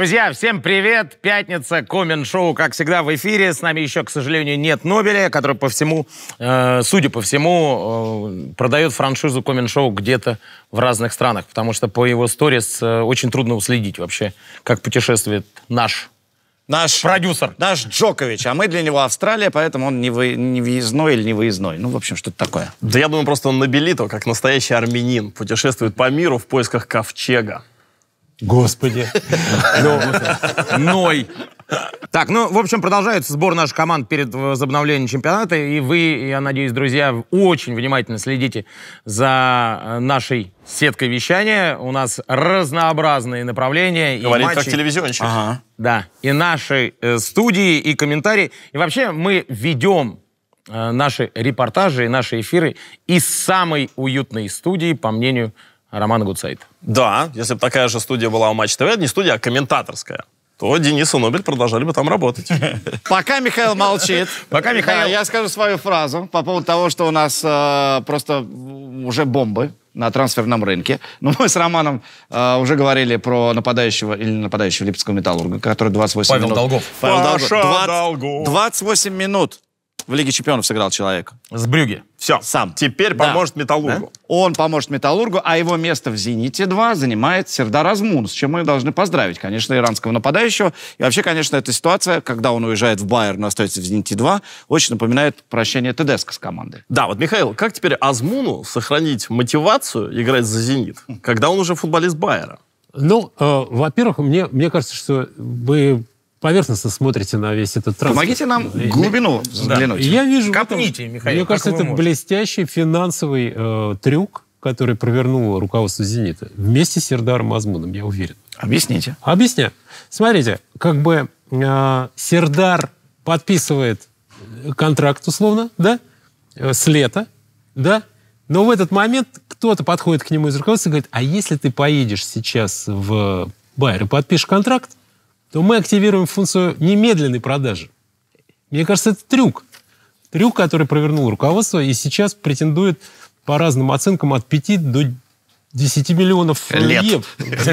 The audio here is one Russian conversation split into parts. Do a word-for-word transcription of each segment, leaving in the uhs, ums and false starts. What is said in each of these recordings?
Друзья, всем привет! Пятница, Коммент-шоу, как всегда, в эфире. С нами еще, к сожалению, нет Нобеля, который по всему, э, судя по всему, э, продает франшизу Коммент-шоу где-то в разных странах, потому что по его сторис э, очень трудно уследить вообще, как путешествует наш Наш продюсер. Наш Джокович, а мы для него Австралия, поэтому он не, вы, не въездной или не выездной. Ну, в общем, что-то такое. Да я думаю, просто он набелито, как настоящий армянин, путешествует по миру в поисках ковчега. Господи. Ной. Так, ну, в общем, продолжается сбор наших команд перед возобновлением чемпионата. И вы, я надеюсь, друзья, очень внимательно следите за нашей сеткой вещания. У нас разнообразные направления. Говорит, и как телевизионщик. Ага. Да. И наши э, студии, и комментарии. И вообще мы ведем э, наши репортажи и наши эфиры из самой уютной студии, по мнению Романа Гутцайта. Да, если бы такая же студия была у Матч ТВ, не студия, а комментаторская, то Денис и Нобель продолжали бы там работать. Пока Михаил молчит. Пока Михаил... Я скажу свою фразу по поводу того, что у нас э, просто уже бомбы на трансферном рынке. Но мы с Романом э, уже говорили про нападающего или нападающего Липецкого Металлурга, который двадцать восемь Павел минут... Долгов. Павел Паша Долгов. Долгов. двадцать восемь минут в Лиге чемпионов сыграл человек. С Брюгге. Все, Сам. теперь Да. поможет Металлургу. Да? Он поможет Металлургу, а его место в «Зените-два» занимает Сердар Азмун, с чем мы должны поздравить, конечно, иранского нападающего. И вообще, конечно, эта ситуация, когда он уезжает в Байер, но остается в «Зените-два», очень напоминает прощание Тедеско с командой. Да, вот, Михаил, как теперь Азмуну сохранить мотивацию играть за «Зенит», когда он уже футболист Байера? Ну, э, во-первых, мне, мне кажется, что вы поверхностно смотрите на весь этот трансфер. Помогите нам в глубину взглянуть. Я вижу... Копните, в этом, Михаил, мне кажется, как вы это можете. блестящий финансовый э, трюк, который провернуло руководство «Зенита» вместе с Сердаром Азмуном, я уверен. Объясните. Объясняю. Смотрите, как бы э, Сердар подписывает контракт, условно, да, э, с лета, да, но в этот момент кто-то подходит к нему из руководства и говорит, а если ты поедешь сейчас в Байер и подпишешь контракт, то мы активируем функцию немедленной продажи. Мне кажется, это трюк. Трюк, который провернул руководство, и сейчас претендует по разным оценкам от пяти до десяти миллионов Лет. евро.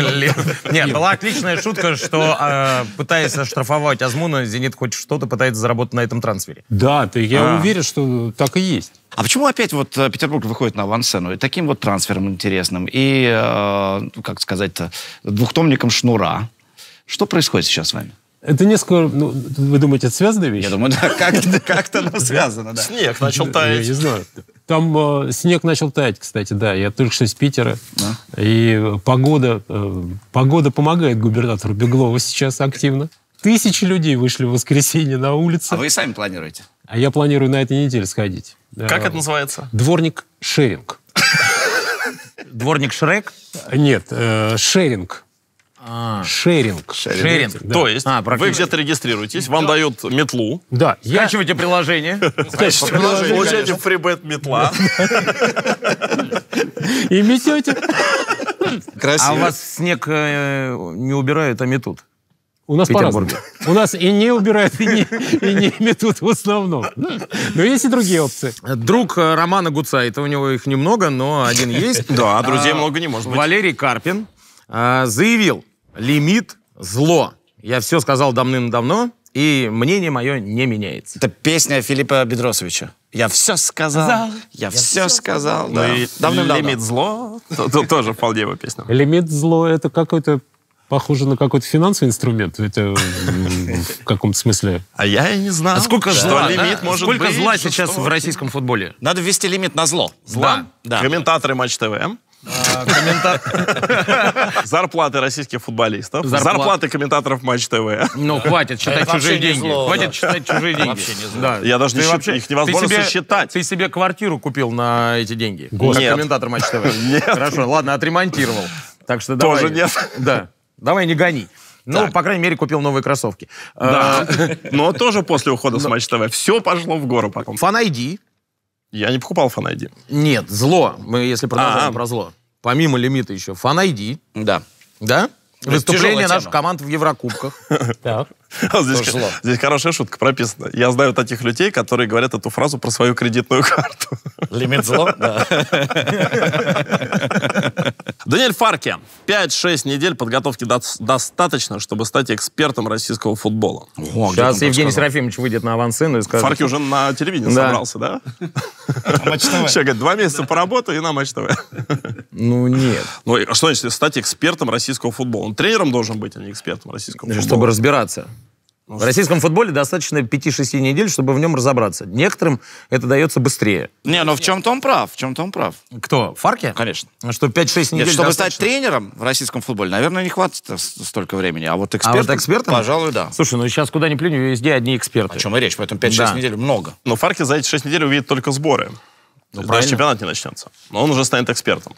Нет, была отличная шутка, что, э, пытаясь оштрафовать Азмуна, «Зенит» хоть что-то пытается заработать на этом трансфере. Да, ты, я А. уверен, что так и есть. А почему опять вот э, Петербург выходит на авансцену и таким вот трансфером интересным, и, э, ну, как сказать-то, двухтомником Шнура? Что происходит сейчас с вами? Это несколько... Ну, вы думаете, это связанные вещи? Я думаю, да, как-то, как-то оно связано, да. Снег начал Я таять. не знаю. Там э, снег начал таять, кстати, да. Я только что из Питера. Да. И погода, э, погода помогает губернатору Беглову сейчас активно. Тысячи людей вышли в воскресенье на улицы. А вы и сами планируете? А я планирую на этой неделе сходить. Как Э, это называется? Дворник шеринг. Дворник Шрек? Нет, э, шеринг. А, Шеринг. шеринг. Да. То есть А, вы практически. где-то регистрируетесь, вам дают метлу, Да, я... Скачивайте приложение. получаете фрибет метла. И метете. Красиво. А у вас снег э, не убирают, а метут? У нас В по-разному. Петербурге. У нас и не убирают, и не, и не метут в основном. Но есть и другие опции. Друг э, Романа Гутцайта, у него их немного, но один есть. Да, друзей много не может быть. Валерий Карпин э, заявил: лимит – зло. Я все сказал давным-давно, и мнение мое не меняется. Это песня Филиппа Бедросовича. Я все сказал, я все сказал. Да. Ну и Давным-давно. «Лимит зло» то- то тоже вполне его песня. Лимит зло — это какой-то, похоже на какой-то финансовый инструмент. Это м, в каком-то смысле. А я и не знал, А сколько что зла, лимит да? может Сколько быть зла сейчас в жестоким. российском футболе? Надо ввести лимит на зло. Зла. Да. Комментаторы Матч ТВ, зарплаты российских футболистов, Зарплат. зарплаты комментаторов Матч ТВ. Ну, хватит считать Это чужие вообще не деньги. зло, Хватит да. считать чужие деньги. Вообще не зло. Да. Я даже не Ты счит- вообще- их невозможно ты себе- сосчитать. Ты себе квартиру купил на эти деньги? Нет. Как комментатор Матч ТВ? Нет. Хорошо, ладно, отремонтировал. Так что Тоже давай. нет. Да. Давай не гони. Ну, Так. по крайней мере, купил новые кроссовки. Да. Но тоже после ухода с Матч ТВ все пошло в гору потом. Фан ай ди. Я не покупал Фан ай ди. Нет, зло. Мы, если продолжаем А. про зло. Помимо лимита еще Фан ай ди. Да. Да? Это Выступление тяжелая наших тема. команд в Еврокубках. Так. А здесь, Тоже зло. здесь хорошая шутка прописана. Я знаю таких людей, которые говорят эту фразу про свою кредитную карту. Лимит зло? Да. Даниэль Фарки. пять-шесть недель подготовки до- достаточно, чтобы стать экспертом российского футбола. О, Сейчас Евгений Серафимович выйдет на авансцену и скажет... Фарки уже на телевидении Да. собрался, да? Матч ТВ. Сейчас, говорит, два месяца поработаю и на Матч ТВ. Ну, нет. Ну, и что значит стать экспертом российского футбола? Он тренером должен быть, а не экспертом российского футбола. Чтобы разбираться. В российском футболе достаточно пяти-шести недель, чтобы в нем разобраться. Некоторым это дается быстрее. Не, ну в чем-то он прав, в чем-то он прав. Кто? Фарки? Конечно. Что пять-шесть недель Нет, чтобы достаточно? стать тренером в российском футболе, наверное, не хватит с- столько времени. А вот А экспертом, вот экспертом? пожалуй, да. Слушай, ну сейчас куда ни плюнь, везде одни эксперты. О чем и речь, поэтому пять-шесть Да. недель много. Но Фарки за эти шесть недель увидит только сборы. То есть даже правильно. чемпионат не начнется. Но он уже станет экспертом.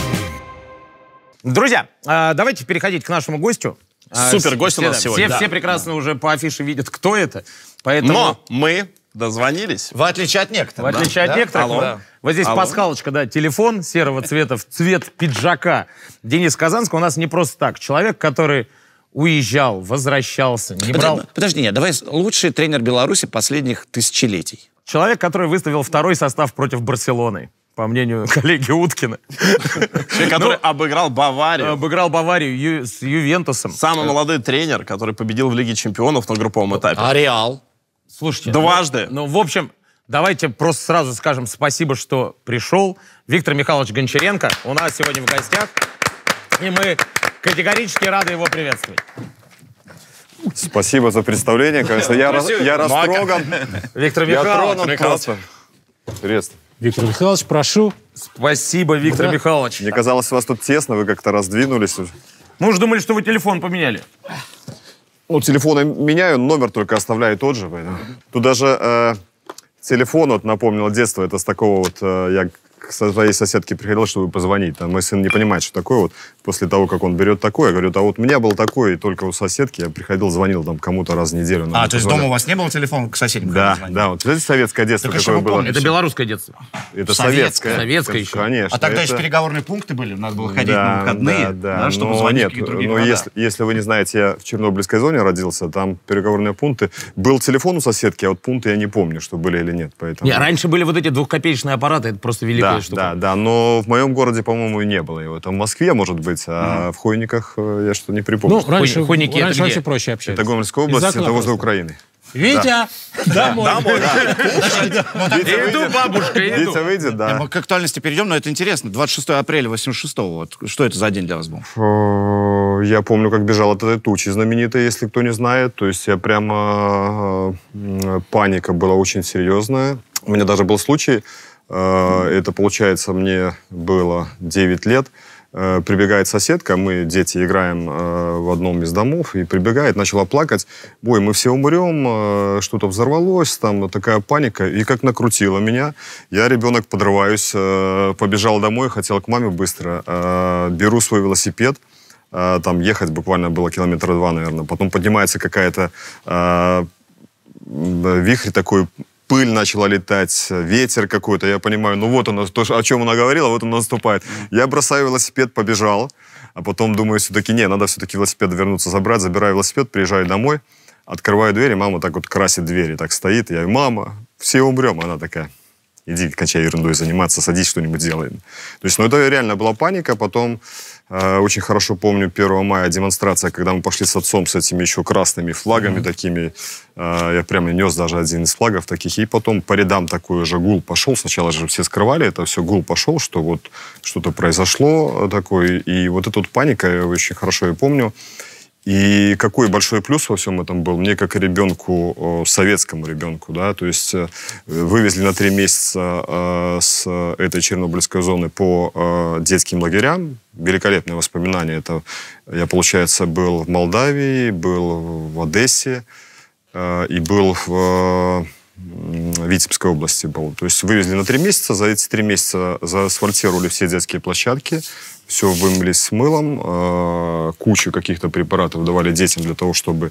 Друзья, а, давайте переходить к нашему гостю. А, Супер гость у все, нас да, сегодня. Все, Да. все прекрасно уже по афише видят, кто это. Поэтому, Но мы дозвонились. В отличие от в некоторых. отличие от некоторых, Алло. вот, Да. вот здесь Алло. пасхалочка, да, телефон серого цвета в цвет пиджака Денис Казанского у нас не просто так. Человек, который уезжал, возвращался, не брал... Подожди, подожди, нет, давай лучший тренер Беларуси последних тысячелетий. Человек, который выставил второй состав против Барселоны, по мнению коллеги Уткина. Человек, который обыграл Баварию. Обыграл Баварию Ю- с Ювентусом. Самый молодой тренер, который победил в Лиге чемпионов на групповом этапе. А Реал? Слушайте, Дважды. Ну, ну, в общем, давайте просто сразу скажем спасибо, что пришел. Виктор Михайлович Гончаренко у нас сегодня в гостях. И мы категорически рады его приветствовать. Спасибо за представление, конечно. Я, рас- я растроган. Виктор Я Михайлович. тронут просто. Приветствую. Виктор Михайлович, прошу. Спасибо, Виктор Михайлович. Мне казалось, у вас тут тесно, вы как-то раздвинулись. Мы уже думали, что вы телефон поменяли. Ну, телефон я меняю, номер только оставляю тот же. Поэтому. Тут даже э, телефон вот напомнил детство. Это с такого вот... э, я к своей соседке приходил, чтобы позвонить. Там мой сын не понимает, что такое. Вот после того, как он берет такое, я говорю, а вот у меня был такой, и только у соседки я приходил, звонил там кому-то раз в неделю. А, то есть дома у вас не было телефона к соседям? Да, звонить? да. Вот это советское детство, Так, а какое что вы было. помните? Это белорусское детство. Это Советское. советское. Советское еще. Конечно. А тогда это... еще переговорные пункты были, надо было ходить Да, на выходные, да, да. да, чтобы Но звонить нет, в какие-то другие но города. если, если вы не знаете, я в Чернобыльской зоне родился, там переговорные пункты. Был телефон у соседки, а вот пункты я не помню, что были или нет. Поэтому... Не, раньше были вот эти двухкопеечные аппараты, это просто великая Да, штука. да, да, но в моем городе, по-моему, и не было его. Там в Москве, может быть, а в Хойниках э, я что-то не припомню. Ну, раньше, Хоники это раньше где? вообще проще общаться. Это Гомельская Из область, окна это возле просто. Украины. Витя, домой. Иду, бабушка, иду. Витя выйдет, да. Мы к актуальности перейдем, но это интересно. двадцать шестого апреля восемьдесят шестого, вот, что это за день для вас был? Э, Я помню, как бежал от этой тучи знаменитой, если кто не знает. То есть я прямо... э, Паника была очень серьезная. У меня даже был случай, э, это, получается, мне было девять лет. Э, Прибегает соседка, мы, дети, играем э, в одном из домов, и прибегает, начала плакать. Ой, мы все умрем, э, что-то взорвалось, там такая паника. И как накрутила меня. Я, ребенок, подрываюсь, э, побежал домой, хотел к маме быстро. Э, Беру свой велосипед, э, там ехать буквально было километра два, наверное. Потом поднимается какая-то э, вихрь такой, пыль начала летать, ветер какой-то. Я понимаю, ну вот оно, то, о чем она говорила, вот он наступает. Я бросаю велосипед, побежал, а потом думаю, все-таки, не, надо все-таки велосипед вернуться, забрать. Забираю велосипед, приезжаю домой, открываю дверь, и мама так вот красит двери, так стоит. Я говорю, мама, все умрем. Она такая, иди, кончай ерундой заниматься, садись, что-нибудь делай. То есть, ну, это реально была паника. Потом, э, очень хорошо помню, первого мая демонстрация, когда мы пошли с отцом с этими еще красными флагами mm-hmm. такими. Э, я прямо нес даже один из флагов таких. И потом по рядам такой же гул пошел. Сначала же все скрывали это все. Гул пошел, что вот что-то произошло такое. И вот эта вот паника, я очень хорошо ее помню. И какой большой плюс во всем этом был мне, как ребенку, э, советскому ребенку, да, то есть э, вывезли на три месяца э, с этой Чернобыльской зоны по э, детским лагерям. Великолепные воспоминания. Это я, получается, был в Молдавии, был в Одессе э, и был в э, Витебской области был. То есть вывезли на три месяца, за эти три месяца заасфальтировали все детские площадки, все вымыли с мылом, э, кучу каких-то препаратов давали детям для того, чтобы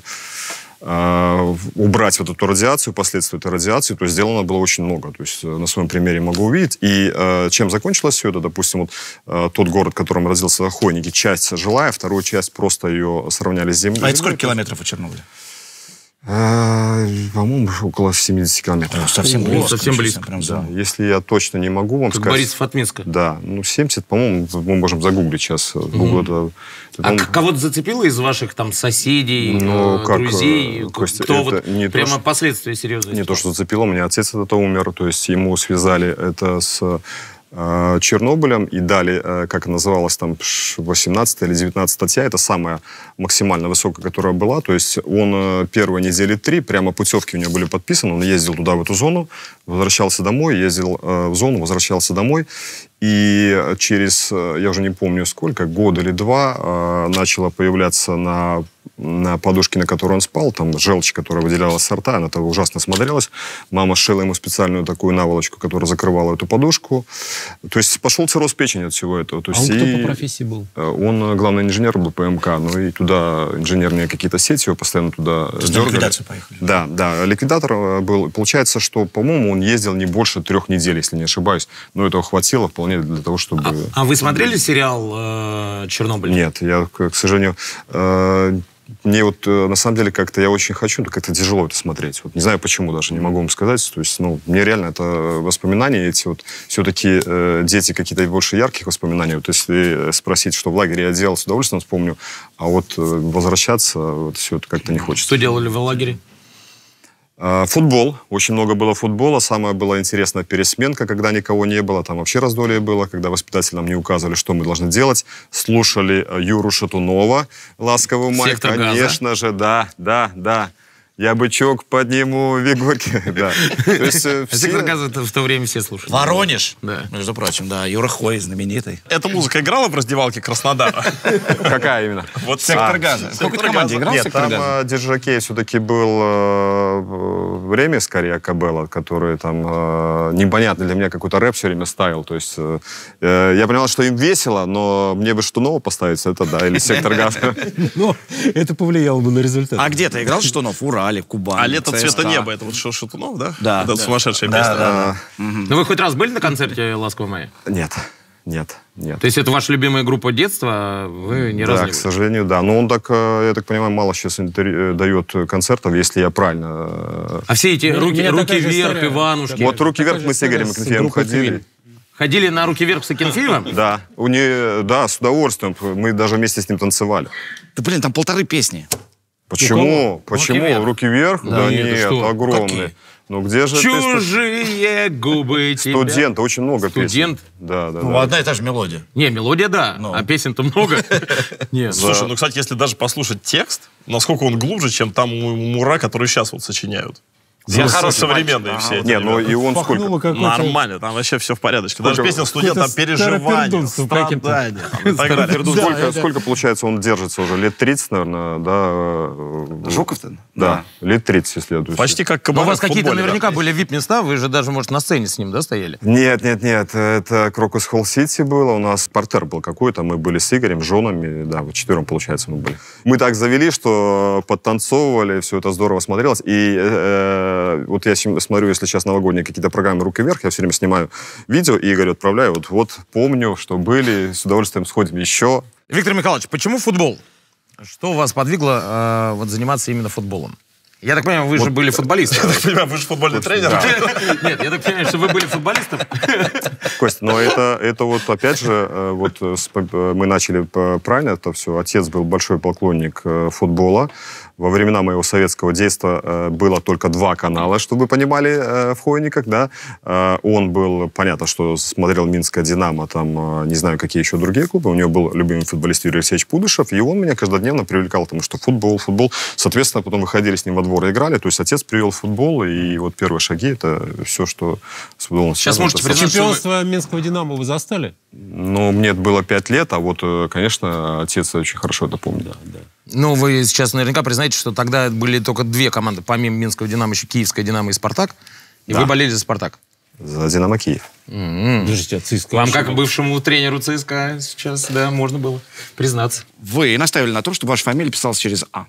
э, убрать вот эту радиацию, последствия этой радиации. То есть сделано было очень много. То есть на своем примере могу увидеть. И э, чем закончилось все это? Допустим, вот э, тот город, в котором родился Хойники, часть жилая, вторую часть просто ее сравняли с землей. А это сколько километров от Чернобыля? по-моему, около семидесяти километров. Совсем О, близко. совсем близко. Прям Да, зона. если я точно не могу вам Как сказать... Борисов от Минска. Да, ну семьдесят, по-моему, мы можем загуглить сейчас. Google это, это, А по-моему, к- кого-то зацепило из ваших там соседей, Ну, э, как, друзей? э, Костя, Кто это вот не то, прямо что- последствия серьезные? не то, что зацепило, у меня отец это умер, то есть ему связали это с э, Чернобылем и дали, э, как называлось там, восемнадцатая или девятнадцатая статья, это самая максимально высокая, которая была, то есть он э, первые недели три, прямо путевки у него были подписаны, он ездил туда, в эту зону, возвращался домой, ездил э, в зону, возвращался домой, и через, э, я уже не помню сколько, год или два, э, начала появляться на на подушке, на которой он спал, там желчь, которая выделялась со рта, она того ужасно смотрелась. Мама сшила ему специальную такую наволочку, которая закрывала эту подушку. То есть пошел цирроз печени от всего этого. То А он есть кто и- по профессии был? Он э, главный инженер был по МК, ну и туда инженерные какие-то сети его постоянно туда есть на дергали. ликвидацию поехали. Да, да, ликвидатор э, был. Получается, что, по-моему, он ездил не больше трех недель, если не ошибаюсь. Но этого хватило вполне для того, чтобы... А вы смотрели сериал э, «Чернобыль»? Нет, я, к к сожалению, э, мне вот э, на самом деле как-то я очень хочу, но как-то тяжело это смотреть. Вот не знаю почему даже, не могу вам сказать. То есть, ну, мне реально это воспоминания эти вот, все-таки э, дети какие-то больше ярких воспоминаний. Вот если спросить, что в лагере я делал, с удовольствием вспомню, а вот э, возвращаться, вот все это как-то не хочется. Что делали в лагере? А, Футбол. Очень много было футбола. Самое было интересное пересменка, когда никого не было. Там вообще раздолье было, когда воспитатели нам не указывали, что мы должны делать. Слушали э, Юру Шатунова, «Ласковый май». «Сектор газа». Конечно же, да, да, да. Я бычок подниму, Вигорки. Да. То есть, э, все- «Сектор газа» это в то время все слушали. Воронеж, Да. между прочим, да. Юра Хой, знаменитый. Эта музыка играла в раздевалке Краснодара? Какая именно? Вот «Сектор а, газа». В «Сектор какой команде газа». играл Нет, «Сектор там газа»? э, Держакей все-таки был э, время, скорее, Кабелла, который там э, непонятно для меня какой-то рэп все время ставил. То есть э, э, я понимал, что им весело, но мне бы Штунова поставить, это да, или «Сектор газа». Но это повлияло бы на результат. А где ты играл, Штунов? В Урале, в Кубани, А «Лето цвета ЦСКА. неба» — это вот Шо- Шатунов, да? Да. Это Да. сумасшедшая Да, песня. да, Ну вы хоть раз были на концерте «Ласкового мая»? Нет, нет, нет. То есть это ваша любимая группа детства, а вы ни разу Да, не к были? сожалению, да. Но он так, э, я так понимаю, мало сейчас интервью- э, дает концертов, если я правильно... э, А все эти У меня- у руки, меня руки такая же вверх, история. Иванушки. Вот «Руки Такая вверх» же мы с Игорем история с Акинфеевым группой ходили. «Квин». Ходили на «Руки вверх» с Акинфеевым? Да, у нее, да, с удовольствием. Мы даже вместе с ним танцевали. Да, блин, там полторы песни. Почему? Почему? вверх. Руки вверх? Да, нет, ты нет, что? огромные. Какие? Ну где же ты? Чужие губы тебя. Студент, очень много песен. Студент? Да, да, Ну, да. одна и та же мелодия. Не, мелодия, да, Ну. а песен-то много. Нет. Слушай, ну, кстати, если даже послушать текст, насколько он глубже, чем там у Мура, которые сейчас вот сочиняют. Я Со- хороший современные мальчик. все Ага. эти Не, ну ребята. и он Пахнуло сколько? какой-то... Нормально, там вообще все в порядке. Даже Сколько- песня «Студент», там какое-то переживания, старопердунство каким-то. страдания там, и так далее. Да, Сколько, это- сколько, получается, он держится уже? Лет тридцать, наверное, да? э, Жуков-то? Да, лет тридцать, если я... то есть- Почти как Но у Кабанов вас в какие-то футболе, да. наверняка были вип-места, вы же даже, может, на сцене с ним, да, стояли? Нет, нет, нет, это Крокус Холл Сити было, у нас портер был какой-то, мы были с Игорем, с женами, да, вот четвером, получается, мы были. Мы так завели, что подтанцовывали, все это здорово смотрелось, и э, вот я см- смотрю, если сейчас новогодние какие-то программы «Руки вверх», я все время снимаю видео и Игорю отправляю, вот, вот помню, что были, с удовольствием сходим еще. Виктор Михайлович, почему футбол? Что вас подвигло э, вот, заниматься именно футболом? Я так понимаю, вы же были футболистом. Я так понимаю, вы же футбольный тренер. Нет, я так понимаю, что вы были футболистом. Костя, но это, это вот опять же, э, вот э, с- э, мы начали п- правильно это все. Отец был большой поклонник э, футбола. Во времена моего советского детства э, было только два канала, чтобы вы понимали, э, в Хойниках, да. Э, он был, понятно, что смотрел Минское «Динамо», там, э, не знаю, какие еще другие клубы. У него был любимый футболист Юрий Алексеевич Пудышев, и он меня каждодневно привлекал, потому что футбол, футбол. Соответственно, потом выходили с ним во двор и играли. То есть отец привел футбол, и вот первые шаги — это все, что с футболом Сейчас связано. можете Это признать, что вы- Чемпионство Минского «Динамо» вы застали? Ну, мне было пять лет, а вот, э, конечно, отец очень хорошо это помнит. Ну, вы сейчас наверняка признаете, что тогда были только две команды, помимо Минского «Динамо», еще Киевская «Динамо» и «Спартак». И Да. вы болели за «Спартак». За «Динамо» Киев. Подождите, а ЦСКА? Вам, как бывшему тренеру ЦСКА, сейчас, да, можно было признаться. Вы наставили на том, чтобы ваша фамилия писалась через «А».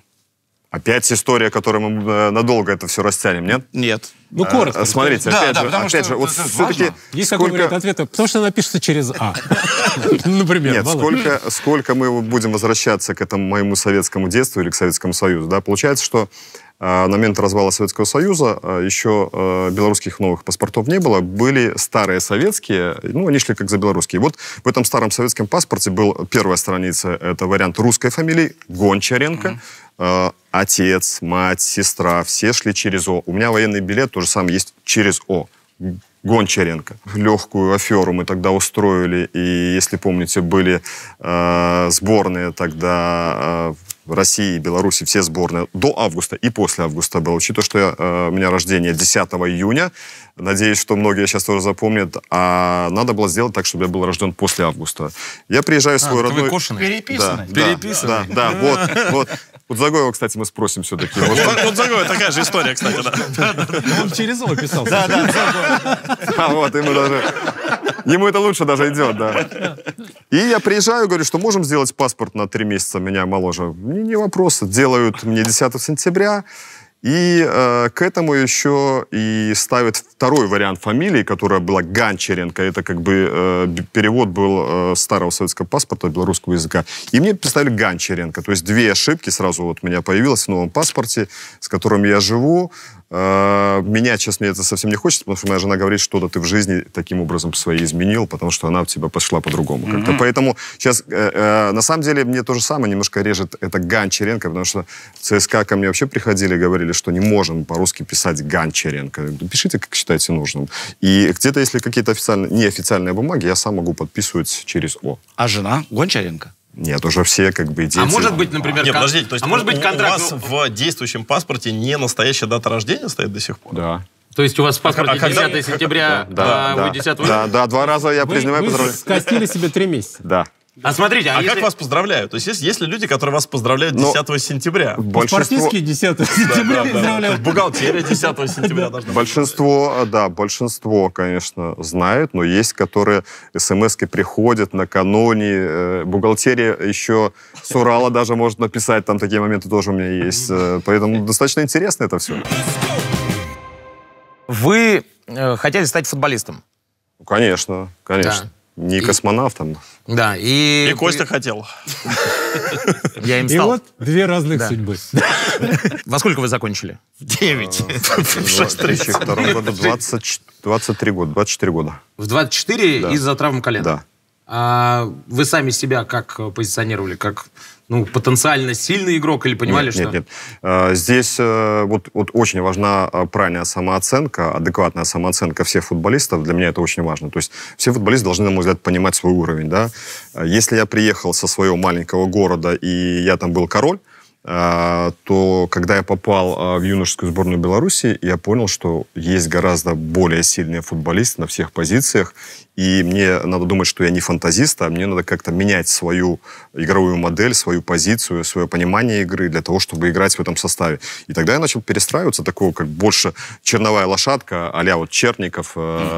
Опять история, которую мы э, надолго это все растянем, нет? Нет. Ну, коротко. Э, Смотрите, Да, опять да, же, потому опять что же, вот это все-таки важно. Есть такой вариант ответа, потому что она пишется через «А». Например. Нет, мало. сколько, сколько мы будем возвращаться к этому моему советскому детству или к Советскому Союзу, да, получается, что на момент развала Советского Союза еще белорусских новых паспортов не было. Были старые советские, ну, они шли как за белорусские. Вот в этом старом советском паспорте был первая страница, это вариант русской фамилии, Гончаренко. Mm-hmm. Отец, мать, сестра, все шли через О. У меня военный билет тоже самое есть через О. Гончаренко. Легкую аферу мы тогда устроили, и, если помните, были э, сборные тогда э, в России и Беларуси, все сборные до августа и после августа было. Учитывая, что я, э, у меня рождение десятого июня, надеюсь, что многие сейчас тоже запомнят, а надо было сделать так, чтобы я был рожден после августа. Я приезжаю в свой а, родной... Вы кошеный? Переписанный. Да, Переписанный. Да, да, вот, вот. Вот Загоева, кстати, мы спросим все-таки. Вот Загоева такая же история, кстати, да. Он через О писал. Да, да, А вот, ему даже... Ему это лучше даже идет, да. И я приезжаю, говорю, что можем сделать паспорт на три месяца меня моложе. Не, не вопрос. Делают мне десятого сентября. И э, к этому еще и ставят второй вариант фамилии, которая была Гончаренко. Это как бы э, перевод был э, старого советского паспорта белорусского языка. И мне поставили Гончаренко. То есть две ошибки сразу вот у меня появилось в новом паспорте, с которым я живу. Э, менять сейчас мне это совсем не хочется, потому что моя жена говорит, что-то ты в жизни таким образом свои изменил, потому что она у тебя пошла по-другому. Mm-hmm. Как-то. Поэтому сейчас, э, э, на самом деле, мне то же самое немножко режет это Гончаренко, потому что в ЦСКА ко мне вообще приходили и говорили, что не можем по-русски писать Гончаренко. Пишите, как считаете нужным. И где-то, если какие-то официальные, неофициальные бумаги, я сам могу подписывать через О. А жена Гончаренко? Нет, уже все как бы дети. А может быть, например, Нет, кон... подождите, то есть а может быть, у, контракт... у вас в действующем паспорте не настоящая дата рождения стоит до сих пор? Да. То есть у вас в паспорте А когда- десятого сентября, Да, а да, вы десятого да, да, два раза я Вы, признаю, вы поздравляю. скостили себе три месяца. Да. А смотрите, а, А если... как вас поздравляют? То есть есть, есть ли люди, которые вас поздравляют Ну, десятого сентября? Большинство, Партийские десятого сентября поздравляют. Бухгалтерия десятого сентября должна быть. большинство, да, большинство, конечно, знают, но есть, которые смс-ки приходят накануне. э, Бухгалтерия еще с Урала даже может написать, там такие моменты тоже у меня есть. э, Поэтому достаточно интересно это все. Вы э, хотели стать футболистом. Конечно, конечно. Да. Не И- космонавтом. Да, и... И Костя хотел. Я им И стал. вот две разных Да. судьбы. Во сколько вы закончили? Девять. В две тысячи втором году двадцать, двадцать три года, двадцать четыре года. В двадцать четыре Да. из-за травмы колена. Да. А вы сами себя как позиционировали? Как ну, потенциально сильный игрок или понимали, Нет, что... нет, нет. А, Здесь э, вот, вот очень важна а, правильная самооценка, адекватная самооценка всех футболистов. Для меня это очень важно. То есть все футболисты должны, на мой взгляд, понимать свой уровень. Да? А Если я приехал со своего маленького города, и я там был король, а, то когда я попал а, в юношескую сборную Беларуси, я понял, что есть гораздо более сильные футболисты на всех позициях, и мне надо думать, что я не фантазист, а мне надо как-то менять свою игровую модель, свою позицию, свое понимание игры для того, чтобы играть в этом составе. И тогда я начал перестраиваться, такого как больше черновая лошадка, а-ля вот Черников,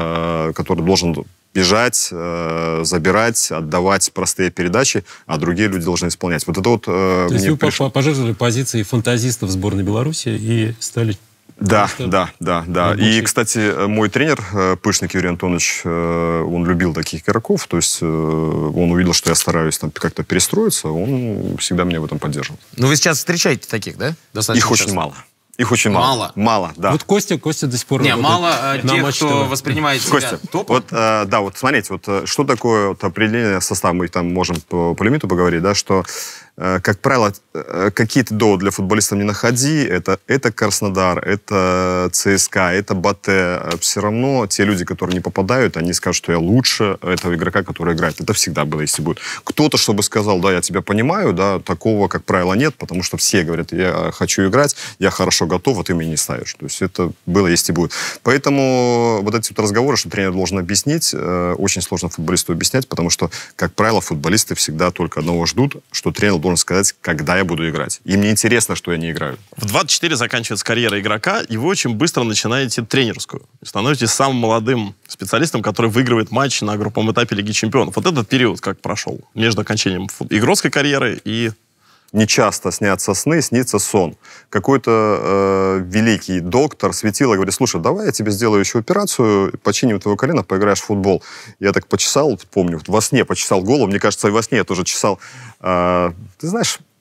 э, который должен бежать, э, забирать, отдавать простые передачи, а другие люди должны исполнять. Вот это вот э, То есть мне вы пришло. по- пожертвовали позиции фантазиста в сборной Беларуси и стали... Да, Просто да, да, да. рабочий. И, кстати, мой тренер, э, Пышник Юрий Антонович, э, он любил таких игроков, то есть э, он увидел, что я стараюсь там как-то перестроиться, он всегда меня в этом поддерживал. Ну, вы сейчас встречаете таких, да? Достаточно Их очень часто. мало. Их очень мало. Мало? Мало, да. Вот Костя, Костя до сих пор Не, работает мало э, на тех, Матч кто ТВ. воспринимает себя Костя, топом. вот, э, да, вот смотрите, вот э, что такое вот определение состава, мы там можем по, по лимиту поговорить, да, что, э, как правило, э, какие ты доводы для футболистов не находи, это, это Краснодар, это ЦСКА, это Батэ, все равно те люди, которые не попадают, они скажут, что я лучше этого игрока, который играет. Это всегда было, если будет. Кто-то, чтобы сказал, да, я тебя понимаю, да, такого, как правило, нет, потому что все говорят, я хочу играть, я хорошо готов, а ты меня не ставишь. То есть это было, есть и будет. Поэтому вот эти вот разговоры, что тренер должен объяснить, э, очень сложно футболисту объяснять, потому что, как правило, футболисты всегда только одного ждут, что тренер должен сказать, когда я буду играть. Им не интересно, что я не играю. В двадцать четыре заканчивается карьера игрока, и вы очень быстро начинаете тренерскую. И становитесь самым молодым специалистом, который выигрывает матч на групповом этапе Лиги Чемпионов. Вот этот период как прошел между окончанием фут- игротской карьеры и... Не часто снятся сны, снится сон. Какой-то э, великий доктор, светило, говорит, слушай, давай я тебе сделаю еще операцию, починим твое колено, поиграешь в футбол. Я так почесал, помню, во сне почесал голову, мне кажется, и во сне я тоже чесал. Э, ты знаешь,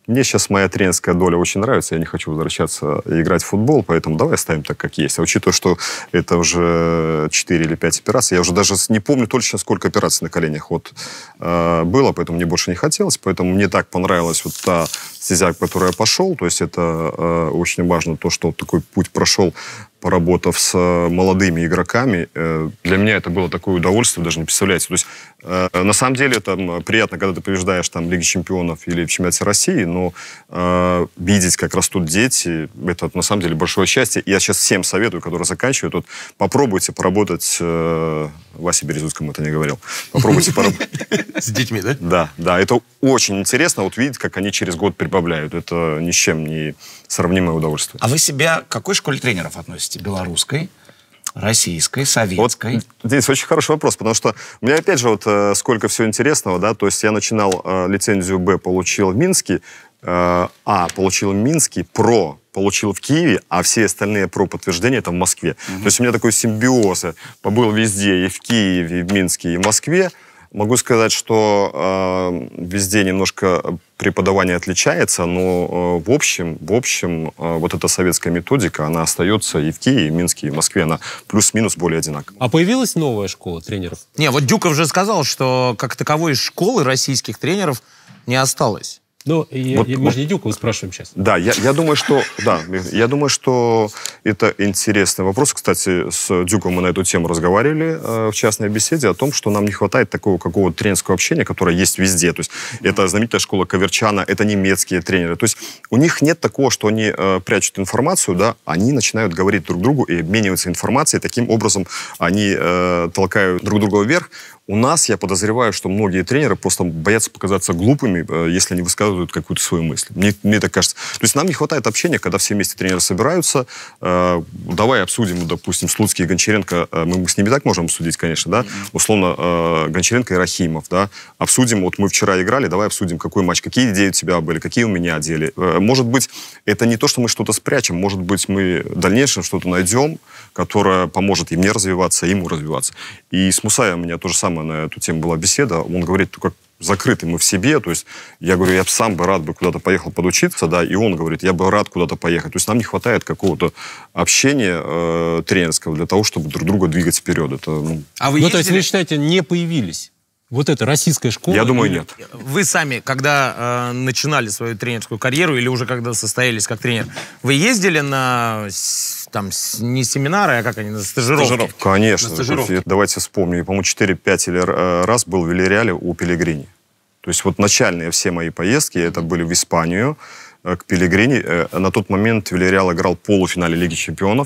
мне сейчас моя тренерская доля очень нравится, я не хочу возвращаться и играть в футбол, поэтому давай оставим так, как есть. А учитывая, что это уже четыре или пять операций, я уже даже не помню точно, сколько операций на коленях вот, э, было, поэтому мне больше не хотелось, поэтому мне так понравилась вот та стезя, по которой я пошел, то есть это э, очень важно, то, что такой путь прошел, поработав с молодыми игроками. Для меня это было такое удовольствие, даже не представляете. То есть, э, на самом деле, там, приятно, когда ты побеждаешь там, в Лиге чемпионов или в чемпионате России, но э, видеть, как растут дети, это на самом деле большое счастье. И я сейчас всем советую, которые заканчивают, вот, попробуйте поработать, э, Васе Березутскому это не говорил, попробуйте поработать. С детьми, да? Да, да, это очень интересно, вот видеть, как они через год прибавляют. Это ни с чем не сравнимое удовольствие. А вы себя к какой школе тренеров относите? Белорусской, российской, советской? Вот, Денис, очень хороший вопрос, потому что у меня, опять же, вот э, сколько всего интересного, да, то есть я начинал э, лицензию Б, получил в Минске, э, А, получил в Минске, ПРО получил в Киеве, а все остальные ПРО-подтверждения это в Москве. Mm-hmm. То есть у меня такой симбиоз, побыл везде, и в Киеве, и в Минске, и в Москве. Могу сказать, что э, везде немножко преподавание отличается, но э, в общем, в общем э, вот эта советская методика, она остается и в Киеве, и в Минске, и в Москве. Она плюс-минус более одинаковая. А появилась новая школа тренеров? Не, вот Дюков же сказал, что как таковой школы российских тренеров не осталось. Ну, я, Вот, я, мы вот, же не Дюкова спрашиваем сейчас. Да, я, я думаю, что да, я думаю, что это интересный вопрос. Кстати, с Дюковым мы на эту тему разговаривали э, в частной беседе о том, что нам не хватает такого какого-то тренерского общения, которое есть везде. То есть это знаменитая школа Каверчана, это немецкие тренеры. То есть у них нет такого, что они э, прячут информацию, да, они начинают говорить друг другу и обмениваться информацией. Таким образом они э, толкают друг друга вверх. У нас, я подозреваю, что многие тренеры просто боятся показаться глупыми, если они высказывают какую-то свою мысль. Мне, мне так кажется. То есть нам не хватает общения, когда все вместе тренеры собираются. Э, давай обсудим, допустим, Слуцкий и Гончаренко. Э, мы с ними так можем обсудить, конечно, да? Mm-hmm. Условно, э, Гончаренко и Рахимов, да? Обсудим, вот мы вчера играли, давай обсудим, какой матч, какие идеи у тебя были, какие у меня идеи. Э, может быть, это не то, что мы что-то спрячем, может быть, мы в дальнейшем что-то найдем, которое поможет и мне развиваться, и ему развиваться. И с Мусаевым у меня то же самое на эту тему была беседа. Он говорит, как закрыты мы в себе. То есть я говорю, я сам бы рад бы куда-то поехал подучиться, да, и он говорит, я бы рад куда-то поехать. То есть нам не хватает какого-то общения э, тренерского для того, чтобы друг друга двигать вперед. Это, ну... А вы ну, ездили... то есть вы считаете, не появились? Вот эта российская школа? Я думаю, или... нет. Вы сами, когда э, начинали свою тренерскую карьеру или уже когда состоялись как тренер, вы ездили на там, не семинары, а как они, на стажировки? Стажировки. Конечно. На стажировки. Давайте вспомним. По-моему, четыре-пять раз был в Вильяреале у Пеллегрини. То есть вот начальные все мои поездки, это были в Испанию, к Пеллегрини. На тот момент Вильяреал играл в полуфинале Лиги чемпионов.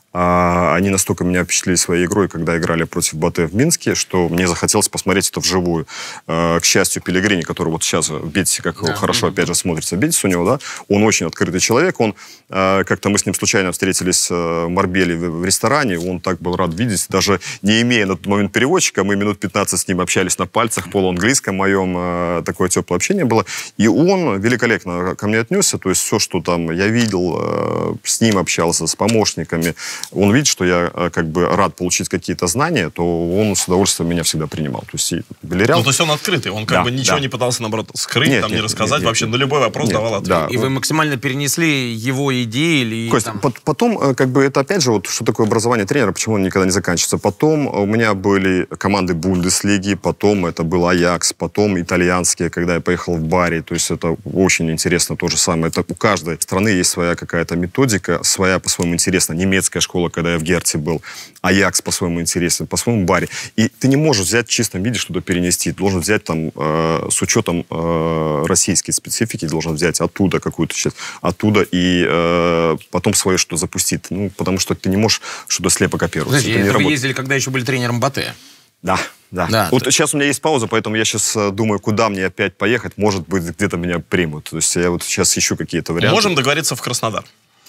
А они настолько меня впечатлили своей игрой, когда играли против Батэ в Минске, что мне захотелось посмотреть это вживую. К счастью, Пеллегрини, который вот сейчас в Бетисе, как да. хорошо опять же смотрится Бетис у него, да, он очень открытый человек. Он, как-то мы с ним случайно встретились в Марбеле в ресторане, он так был рад видеть, даже не имея на тот момент переводчика, мы минут пятнадцать с ним общались на пальцах, полуанглийском моем, такое теплое общение было. И он великолепно ко мне отнесся, то есть все, что там я видел, с ним общался, с помощниками, он видит, что я как бы рад получить какие-то знания, то он с удовольствием меня всегда принимал. То есть, Белерял... ну, то есть он открытый, он как да, бы ничего да. не пытался, наоборот, скрыть, нет, там, нет, не рассказать, нет, вообще нет, на любой вопрос нет, давал ответ. Да. И вы максимально перенесли его идеи? Или, Кость, там... потом, как бы, это опять же, вот, что такое образование тренера, почему он никогда не заканчивается. Потом у меня были команды Бундеслиги, потом это был Аякс, потом итальянские, когда я поехал в Бари, то есть это очень интересно то же самое. Это у каждой страны есть своя какая-то методика, своя по-своему интересная. Немецкая школа, когда я в Герте был, Аякс по-своему интересен, по-своему Бари. И ты не можешь взять в чистом виде что-то перенести. Ты должен взять там, э, с учетом э, российской специфики, должен взять оттуда какую-то часть, оттуда и э, потом свое что запустить. Ну, потому что ты не можешь что-то слепо копировать. Подожди, это это не вы работает. ездили, когда еще были тренером Батэ? Да, да. Да, вот то... сейчас у меня есть пауза, поэтому я сейчас думаю, куда мне опять поехать. Может быть, где-то меня примут. То есть я вот сейчас ищу какие-то варианты. Можем договориться в Краснодар.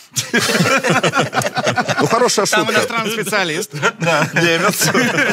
Ну, хорошая шутка. Там иностранный специалист. Немец.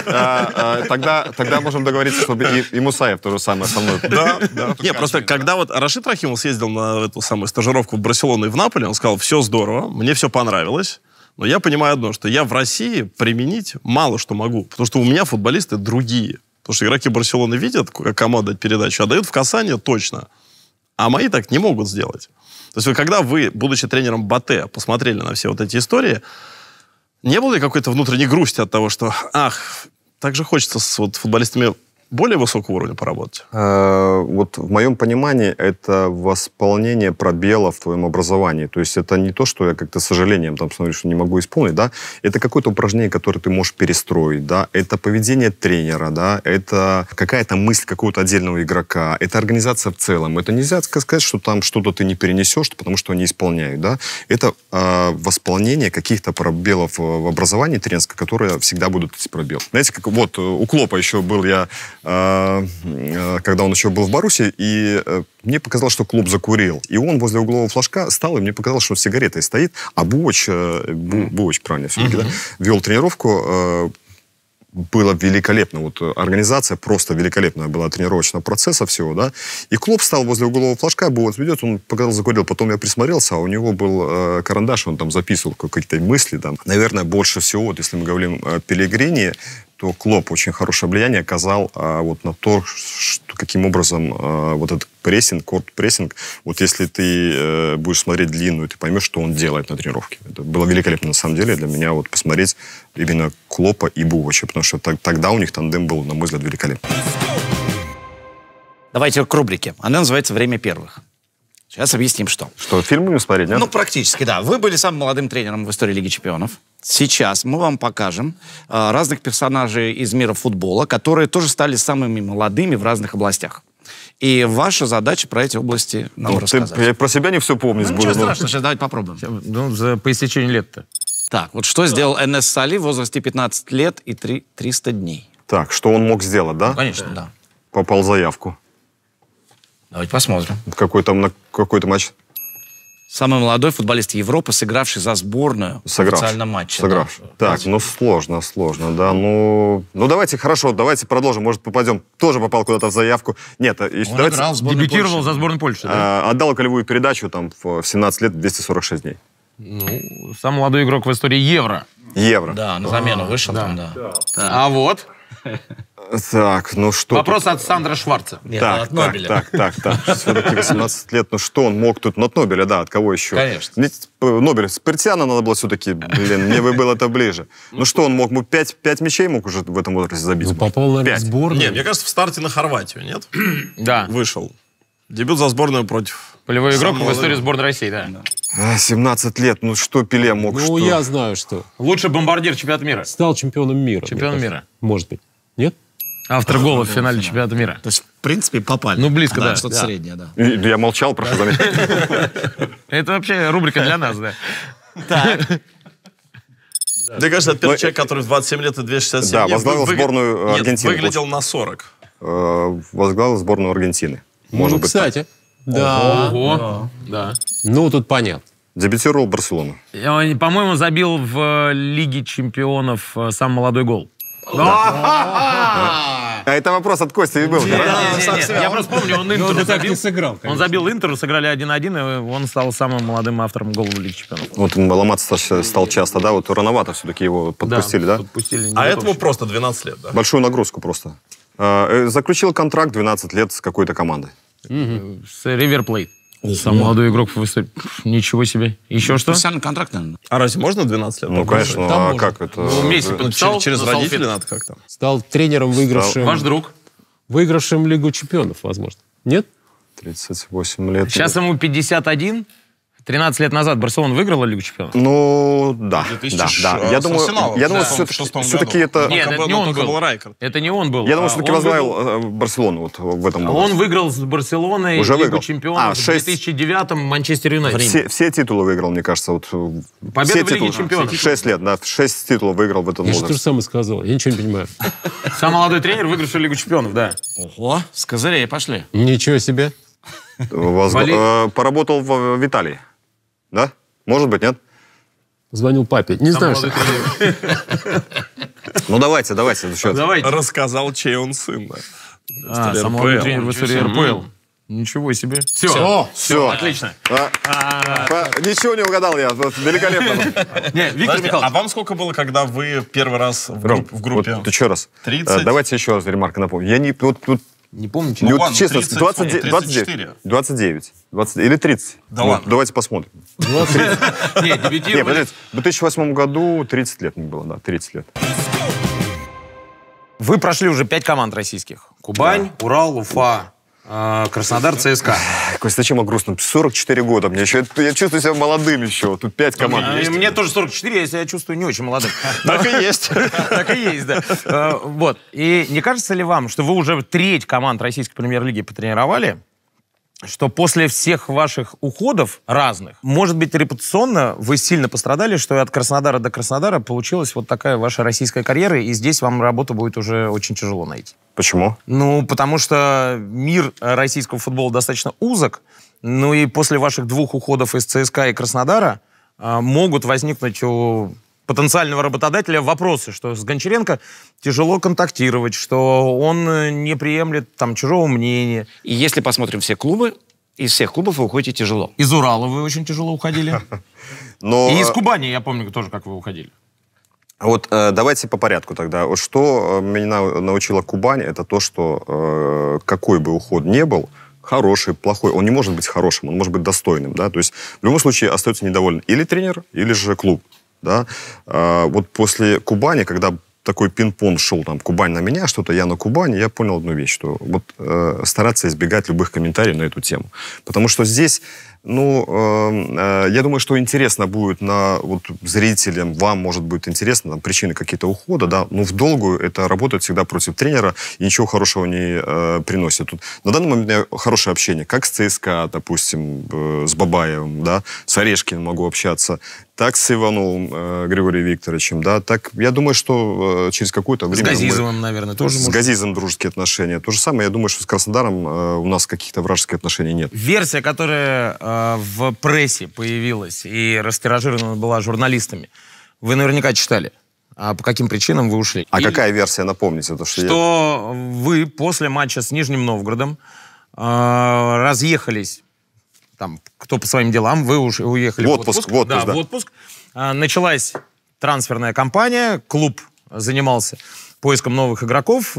Тогда можем договориться, чтобы и Мусаев то же самое со мной. Да, да. Не, просто когда вот Рашид Рахимов съездил на эту самую стажировку в Барселону и в Наполе, он сказал, все здорово, мне все понравилось, но я понимаю одно, что я в России применить мало что могу, потому что у меня футболисты другие. Потому что игроки Барселоны видят, как кому отдать передачу, а дают в касание точно. А мои так не могут сделать. То есть, вы, когда вы, будучи тренером Батэ, посмотрели на все вот эти истории, не было ли какой-то внутренней грусти от того, что, ах, так же хочется с вот, футболистами более высокого уровня поработать? Э, вот в моем понимании это восполнение пробела в твоем образовании. То есть это не то, что я как-то с сожалением там смотрю, что не могу исполнить, да. Это какое-то упражнение, которое ты можешь перестроить, да. Это поведение тренера, да. Это какая-то мысль какого-то отдельного игрока. Это организация в целом. Это нельзя сказать, что там что-то ты не перенесешь, потому что они исполняют, да. Это э, восполнение каких-то пробелов в образовании тренерском, которые всегда будут эти пробелы. Знаете, как вот у Клопа еще был я, когда он еще был в Боруссии, и мне показалось, что Клоп закурил. И он возле углового флажка стал, и мне показалось, что он с сигаретой стоит, а Буоч, Бу, Буоч, правильно, все-таки, uh-huh. да, вел тренировку. Было великолепно. Вот организация просто великолепная была тренировочного процесса всего, да. И Клоп стал возле углового флажка, Буоч ведет, он показал, закурил. Потом я присмотрелся, а у него был э, карандаш, он там записывал какие-то мысли там. Наверное, больше всего, вот если мы говорим о Пеллегрини, то Клоп очень хорошее влияние оказал а, вот на то, что, каким образом а, вот этот прессинг, корт-прессинг, вот если ты э, будешь смотреть длинную, ты поймешь, что он делает на тренировке. Это было великолепно на самом деле для меня вот посмотреть именно Клопа и Буоча, потому что так, тогда у них тандем был, на мой взгляд, великолепный. Давайте к рубрике. Она называется «Время первых». Сейчас объясним, что. Что, фильм будем смотреть, нет? Ну, практически, да. Вы были самым молодым тренером в истории Лиги Чемпионов. Сейчас мы вам покажем э, разных персонажей из мира футбола, которые тоже стали самыми молодыми в разных областях. И ваша задача про эти области нам ну, рассказать. Ты, я про себя не все помнить ну, буду. Ничего страшного, сейчас давайте попробуем. Ну, за, по истечению лет-то. Так, вот что да. сделал Энес Сали в возрасте пятнадцати лет и триста дней? Так, что он мог сделать, да? Ну, конечно, да. да. Попал в заявку. Давайте посмотрим. В какой-то, на какой-то матч. Самый молодой футболист Европы, сыгравший за сборную Сыграв. в официальном матче. Сыграв. Да. Так, ну сложно, сложно, да. Ну, ну давайте, хорошо, давайте продолжим. Может, попадем. Тоже попал куда-то в заявку. Нет, еще, он давайте... играл в сборной Дебютировал Польши. за сборную Польши, да? А, отдал голевую передачу там в семнадцать лет, двести сорок шесть дней. Ну, самый молодой игрок в истории Евро. Евро. Да, на замену а, вышел да. там, да. да. А вот... Так, ну что... Вопрос тут? от Сандра Шварца. Нет, так, от Нобеля. Так, так, так, так. Все-таки восемнадцать лет. Ну что он мог тут? Ну, от Нобеля, да, от кого еще? Конечно. Нобель, Спиртиана надо было все-таки, блин, мне бы было это ближе. Ну что он мог? Пять, пять мячей мог уже в этом возрасте забить? Ну, попал, наверное, в сборную. Нет, мне кажется, в старте на Хорватию, нет? Да. Вышел. Дебют за сборную против... Полевой игрок в истории сборной России, да. А, семнадцать лет, ну что Пеле мог? Ну, что? я знаю, что. Лучший бомбардир чемпионата мира. Стал чемпионом мира. Чемпионом мира. Может быть. Нет? Автор гола в финале чемпионата мира. То есть, в принципе, попали. Ну, близко, да. Что-то да. среднее, да. И, я молчал, прошу заметить. Это вообще рубрика для нас, да. Так. Мне кажется, это первый человек, который в двадцать семь лет и двести шестьдесят семь Да, дней возглавил вы- сборную Нет, Аргентины. выглядел на сорок. Э, Возглавил сборную Аргентины. Может Ну, быть, кстати. Да. Ого. Да. Ну, тут понятно. так. Дебютировал в Барселону. Он, по-моему, забил в Лиге чемпионов э, самый молодой гол. А это вопрос от Кости и был. Не, не, не, Я просто помню, он Но Интеру он и так забил. не сыграл, Он конечно. забил Интеру, сыграли один-один, и он стал самым молодым автором гола в Лиге чемпионов. Вот он ломаться стал часто, да? Вот рановато все-таки его подпустили, да? Подпустили. не А готов этому еще. просто двенадцать лет, да? Большую нагрузку просто. Э, Заключил контракт двенадцать лет с какой-то командой. С Ривер Плейт. Самый молодой игрок в истории. Пф, Ничего себе. Еще что? Профессиональный контракт, наверное. А разве можно двенадцать лет? Ну, конечно, Там а можно. как это? Ну, Месси Э, подписал Через, через на родителей салфетке. надо как-то. Стал тренером, выигравшим, Ваш друг. выигравшим Лигу чемпионов, возможно. Нет? тридцать восемь лет. Сейчас ему пятьдесят один. тринадцать лет назад Барселона выиграла Лигу чемпионов. Ну, да, две тысячи да, ш- да. Я с думаю, Арсеналом, я да, думаю, в все-таки, шестом все-таки году. это... Нет, Только это был- не он только был. был Райкард. Это не он был. Я думаю, А все-таки он возглавил выиграл- э, Барселону вот в этом Он возрасте. выиграл с Барселоной Уже Лигу выиграл. чемпионов А, в шесть. две тысячи девятом Манчестер Юнайтед. Все, все титулы выиграл, мне кажется. Вот, э, Победа все в Лиге титулы. чемпионов. Шесть лет, да. Шесть титулов выиграл в этом Я же то же возрасте. самое сказал. Я ничего не понимаю. Самый молодой тренер, выигравший Лигу чемпионов, да. Ого, с козырей пошли. Ничего себе. Возгла- Вали- э, Поработал в, в Италии. Да? Может быть, нет? Звонил папе. Не знаю, Самый что... молодой тренер. Ну, давайте, давайте. за счет. Давайте. Рассказал, чей он сын, да. А, История самый молодой РПЛ. тренер в истории эр пэ эл. Ничего себе. Все. О, все. Отлично. А, по- Ничего не угадал я. Вот великолепно. Не, Виктор Подожди, Михайлович. а вам сколько было, когда вы первый раз в, Ром, групп- в группе? вот еще раз. тридцать? Э, Давайте еще раз ремарка напомню. Я не... Вот, вот Не помню. Ну, ладно, честно, тридцать, двадцать девять, тридцать четыре. двадцать девять, двадцать или тридцать. Да Ну, ладно. Давайте посмотрим. Нет, Нет, дебютировали. подождите, в две тысячи восьмом году тридцать лет мне было, да, тридцать лет. Вы прошли уже пять команд российских. Кубань, Урал, Уфа, э, Краснодар, ЦСКА. Костя, зачем я грустно? сорок четыре года мне еще. Я чувствую себя молодым еще. Тут пять команд. А, Мне тоже сорок четыре, я себя чувствую не очень молодым. Так и есть. Так и есть, да. Э, Вот. И не кажется ли вам, что вы уже треть команд российской премьер-лиги потренировали, что после всех ваших уходов разных, может быть, репутационно вы сильно пострадали, что и от Краснодара до Краснодара получилась вот такая ваша российская карьера, и здесь вам работу будет уже очень тяжело найти? Почему? Ну, потому что мир российского футбола достаточно узок, ну и после ваших двух уходов из ЦСКА и Краснодара а, могут возникнуть у потенциального работодателя вопросы, что с Гончаренко тяжело контактировать, что он не приемлет там чужого мнения. И если посмотрим все клубы, из всех клубов вы уходите тяжело. Из Урала вы очень тяжело уходили. Но... И из Кубани, я помню тоже, как вы уходили. Вот э, давайте по порядку тогда. Вот что э, меня научила Кубань, это то, что э, какой бы уход ни был, хороший, плохой, он не может быть хорошим, он может быть достойным, да, то есть в любом случае остается недоволен или тренер, или же клуб, да. Э, вот после Кубани, когда такой пинг-понг шел, там, Кубань на меня, что-то я на Кубани, я понял одну вещь, что вот э, стараться избегать любых комментариев на эту тему, потому что здесь, ну, э, э, я думаю, что интересно будет на вот, зрителям, вам, может быть, интересно, там, причины какие-то ухода, да, но в долгую это работает всегда против тренера и ничего хорошего не э, приносит. Тут, на данный момент у меня хорошее общение, как с ЦСКА, допустим, э, с Бабаевым, да, с Орешкиным могу общаться, так с Ивановым э, Григорием Викторовичем, да, так, я думаю, что э, через какое-то время... С Газизовым, мы, наверное, тоже С может... Газизовым дружеские отношения. То же самое, я думаю, что с Краснодаром э, у нас каких-то вражеских отношений нет. Версия, которая э, в прессе появилась и растиражирована была журналистами, вы наверняка читали. А по каким причинам вы ушли? А И какая версия, напомните? То, что что я... вы после матча с Нижним Новгородом э, разъехались, там, кто по своим делам, вы уж уехали в отпуск. В отпуск, да, да. в отпуск. А, началась трансферная кампания, клуб занимался поиском новых игроков,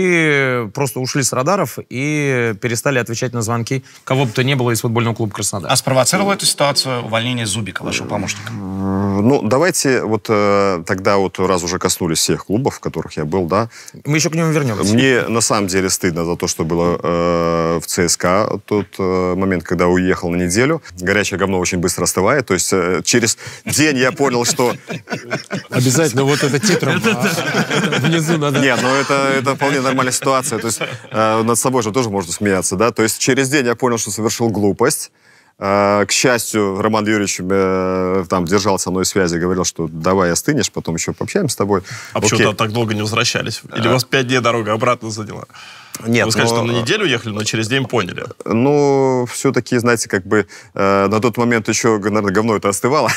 вы просто ушли с радаров и перестали отвечать на звонки кого бы то ни было из футбольного клуба «Краснодар». А спровоцировала эту ситуацию увольнение Зубика, вашего помощника? Ну, давайте вот э, тогда вот раз уже коснулись всех клубов, в которых я был, да. Мы еще к нему вернемся. Мне на самом деле стыдно за то, что было э, в ЦСКА тот э, момент, когда уехал на неделю. Горячее говно очень быстро остывает, то есть э, через день я понял, что... Обязательно вот это титром внизу надо. Нет, ну это, это вполне нормальная ситуация. То есть э, над собой же тоже можно смеяться, да. То есть через день я понял, что совершил глупость. Э, к счастью, Роман Юрьевич э, там держал со мной связи, говорил, что давай остынешь, потом еще пообщаемся с тобой. А Окей. почему-то так долго не возвращались? Или у вас пять дней дорога обратно заняла? Нет, Вы сказали, но... что на неделю уехали, но через день поняли. Ну, все-таки, знаете, как бы э, на тот момент еще, наверное, говно это остывало.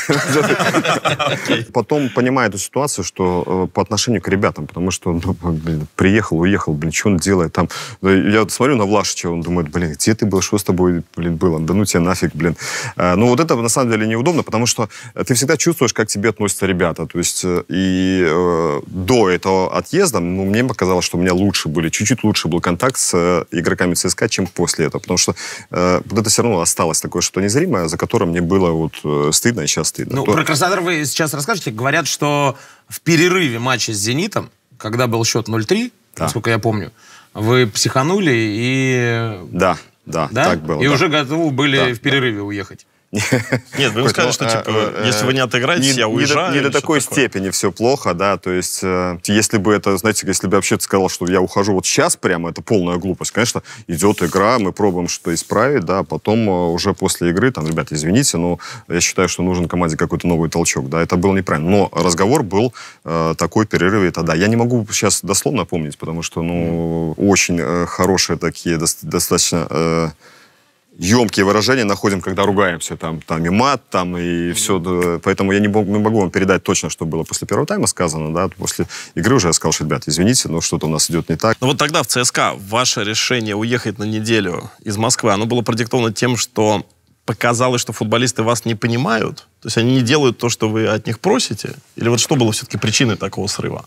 Потом понимаю эту ситуацию, что э, по отношению к ребятам, потому что, ну, блин, приехал, уехал, блин, что он делает там? Я вот смотрю на Влашича, он думает, блин, где ты был, что с тобой, блин, было? Да ну тебе нафиг, блин. Э, ну, вот это на самом деле неудобно, потому что ты всегда чувствуешь, как к тебе относятся ребята. То есть э, и э, до этого отъезда, ну, мне показалось, что у меня лучше были, чуть-чуть лучше был контакт с э, игроками ЦСКА, чем после этого. Потому что э, вот это все равно осталось такое что-то незримое, за которым мне было вот э, стыдно и сейчас стыдно. Ну, То... про Краснодар вы сейчас расскажете. Говорят, что в перерыве матча с «Зенитом», когда был счет ноль три, Да. насколько я помню, вы психанули и... Да, да, Да? так было. И да. уже готовы были Да, в перерыве уехать. Нет, вы ему сказали, что, типа, если вы не отыграетесь, я уезжаю. Не до такой степени все плохо, да, то есть, э, если бы это, знаете, если бы я вообще сказал, что я ухожу вот сейчас прямо, это полная глупость. Конечно, идет игра, мы пробуем что-то исправить, да, потом уже после игры, там, ребята, извините, но я считаю, что нужен команде какой-то новый толчок, да, это было неправильно. Но разговор был э, такой перерыв, и тогда. Я не могу сейчас дословно помнить, потому что, ну, очень э, хорошие такие, до, достаточно... Э, емкие выражения находим, когда ругаемся. Там, там и мат, там и все. Да, поэтому я не могу, не могу вам передать точно, что было после первого тайма сказано. Да, после игры уже я сказал, что, ребят, извините, но что-то у нас идет не так. Ну вот тогда в ЦСКА ваше решение уехать на неделю из Москвы, оно было продиктовано тем, что показалось, что футболисты вас не понимают? То есть они не делают то, что вы от них просите? Или вот что было все-таки причиной такого срыва?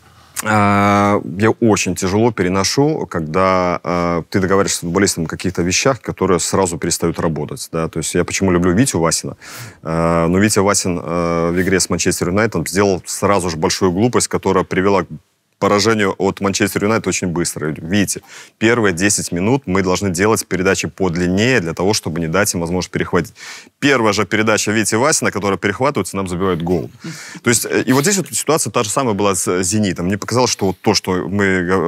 Я очень тяжело переношу, когда э, ты договариваешься с футболистом о каких-то вещах, которые сразу перестают работать. Да? То есть я почему люблю Витю Васина. Э, но Витя Васин э, в игре с Манчестер Юнайтед сделал сразу же большую глупость, которая привела к поражению от Манчестер Юнайтед очень быстро. Видите, первые десять минут мы должны делать передачи подлиннее для того, чтобы не дать им возможность перехватить. Первая же передача Вити Васина, которая перехватывается, нам забивает гол. То есть, и вот здесь вот ситуация та же самая была с «Зенитом». Мне показалось, что вот то, что мы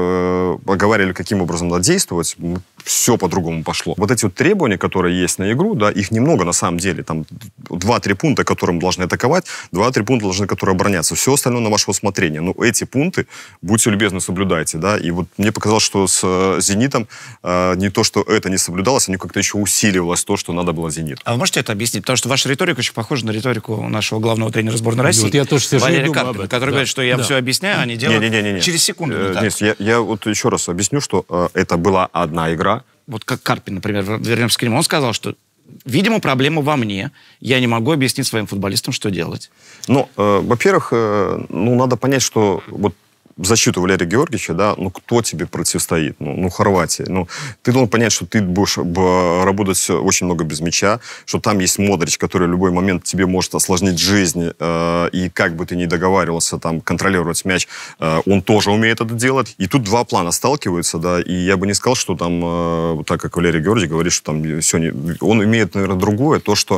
э, говорили, каким образом надо действовать, все по-другому пошло. Вот эти вот требования, которые есть на игру, да, их немного на самом деле. Там два-три пункта, которым должны атаковать, два-три пункта, должны, которые обороняться. Все остальное на ваше усмотрение. Но эти пункты, будьте любезны, соблюдайте. Да? И вот мне показалось, что с э, «Зенитом» э, не то, что это не соблюдалось, а как-то еще усиливалось то, что надо было «Зениту». А вы можете это объяснить? Потому что ваша риторика очень похожа на риторику нашего главного тренера сборной России. Вот я тоже сижу Валерия и думаю Карпина, об этом. который Да. говорит, что я Да. все объясняю, они делают Не, не, не, не. через секунду. не Э, так. Денис, я, я вот еще раз объясню, что э, это была одна игра. Вот как Карпин, например, вернемся к нему, он сказал, что, видимо, проблема во мне. Я не могу объяснить своим футболистам, что делать. Ну, э, во-первых, э, ну, надо понять, что вот в защиту Валерия Георгиевича, да, ну, кто тебе противостоит? Ну, ну, Хорватия. Ну, ты должен понять, что ты будешь работать очень много без мяча, что там есть Модрич, который в любой момент тебе может осложнить жизнь, э, и как бы ты ни договаривался там контролировать мяч, э, он тоже умеет это делать. И тут два плана сталкиваются, да, и я бы не сказал, что там, э, так как Валерий Георгиевич говорит, что там все не... Он имеет, наверное, другое, то, что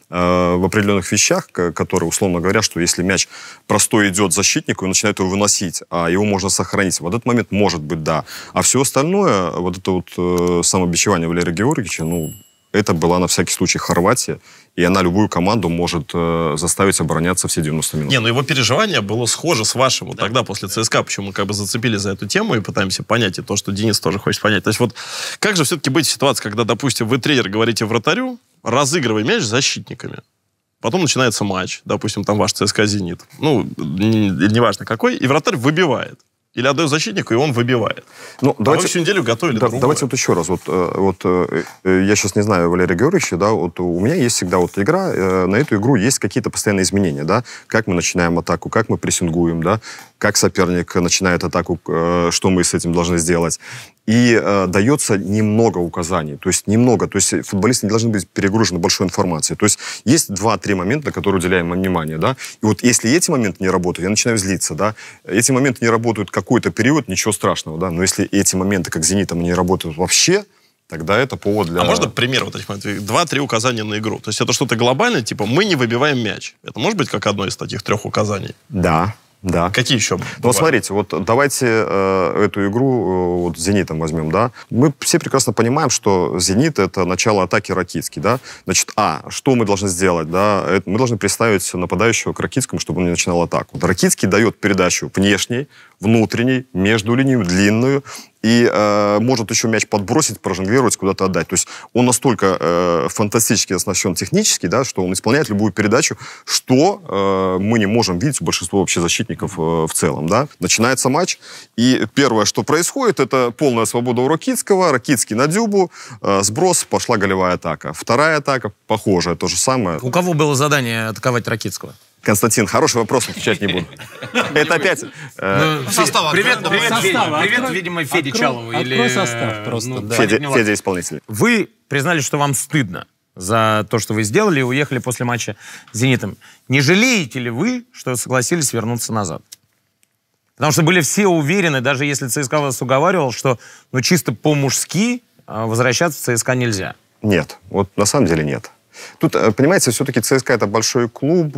в определенных вещах, которые, условно говоря, что если мяч простой идет защитнику и начинает его выносить, а его можно сохранить, в этот момент может быть да. А все остальное, вот это вот э, самобичевание Валерия Георгиевича, ну, это была на всякий случай Хорватия, и она любую команду может э, заставить обороняться все девяносто минут. Не, ну его переживание было схоже с вашим. Вот да. Тогда после ЦСКА, почему мы как бы зацепили за эту тему и пытаемся понять, и то, что Денис тоже хочет понять. То есть вот как же все-таки быть в ситуации, когда, допустим, вы, тренер, говорите вратарю, разыгрывай мяч с защитниками. Потом начинается матч, допустим, там ваш ЦСКА «Зенит». Ну, неважно не какой, и вратарь выбивает. Или отдает защитнику, и он выбивает. Ну, а давайте, вы всю неделю готовили да, другое. Давайте вот еще раз. Вот, вот, я сейчас не знаю Валерия Георгиевича, да, вот у меня есть всегда вот игра, на эту игру есть какие-то постоянные изменения, да, как мы начинаем атаку, как мы прессингуем, да, как соперник начинает атаку, что мы с этим должны сделать. И э, дается немного указаний, то есть немного, то есть футболисты не должны быть перегружены большой информацией. То есть есть два-три момента, на которые уделяем внимание, да, и вот если эти моменты не работают, я начинаю злиться, да, эти моменты не работают какой-то период, ничего страшного, да, но если эти моменты, как с «Зенитом», не работают вообще, тогда это повод для... А можно пример вот этих моментов? Два-три указания на игру. То есть это что-то глобальное, типа мы не выбиваем мяч. Это может быть как одно из таких трех указаний? Да. Да. Какие еще? Ну, смотрите, вот давайте э, эту игру э, вот с «Зенитом» возьмем, да. Мы все прекрасно понимаем, что «Зенит» — это начало атаки Ракитский, да. Значит, а, что мы должны сделать, да? Это, мы должны представить нападающего к Ракитскому, чтобы он не начинал атаку. Вот Ракитский дает передачу внешней, внутренней, между линию, длинную, и э, может еще мяч подбросить, прожонглировать, куда-то отдать. То есть он настолько э, фантастически оснащен технически, да, что он исполняет любую передачу, что э, мы не можем видеть у большинства вообще защитников э, в целом. Да. Начинается матч, и первое, что происходит, это полная свобода у Ракитского, Ракитский на Дюбу, э, сброс, пошла голевая атака. Вторая атака, похожая, то же самое. У кого было задание атаковать Ракитского? Константин, хороший вопрос, отвечать не буду. Это опять... Состав. Привет, привет, видимо, Феде Чалову. Открой состав просто. Федя исполнитель. Вы признали, что вам стыдно за то, что вы сделали, и уехали после матча с «Зенитом». Не жалеете ли вы, что согласились вернуться назад? Потому что были все уверены, даже если ЦСКА вас уговаривал, что ну, чисто по-мужски возвращаться в ЦСКА нельзя. Нет, вот на самом деле нет. Тут, понимаете, все-таки ЦСКА — это большой клуб.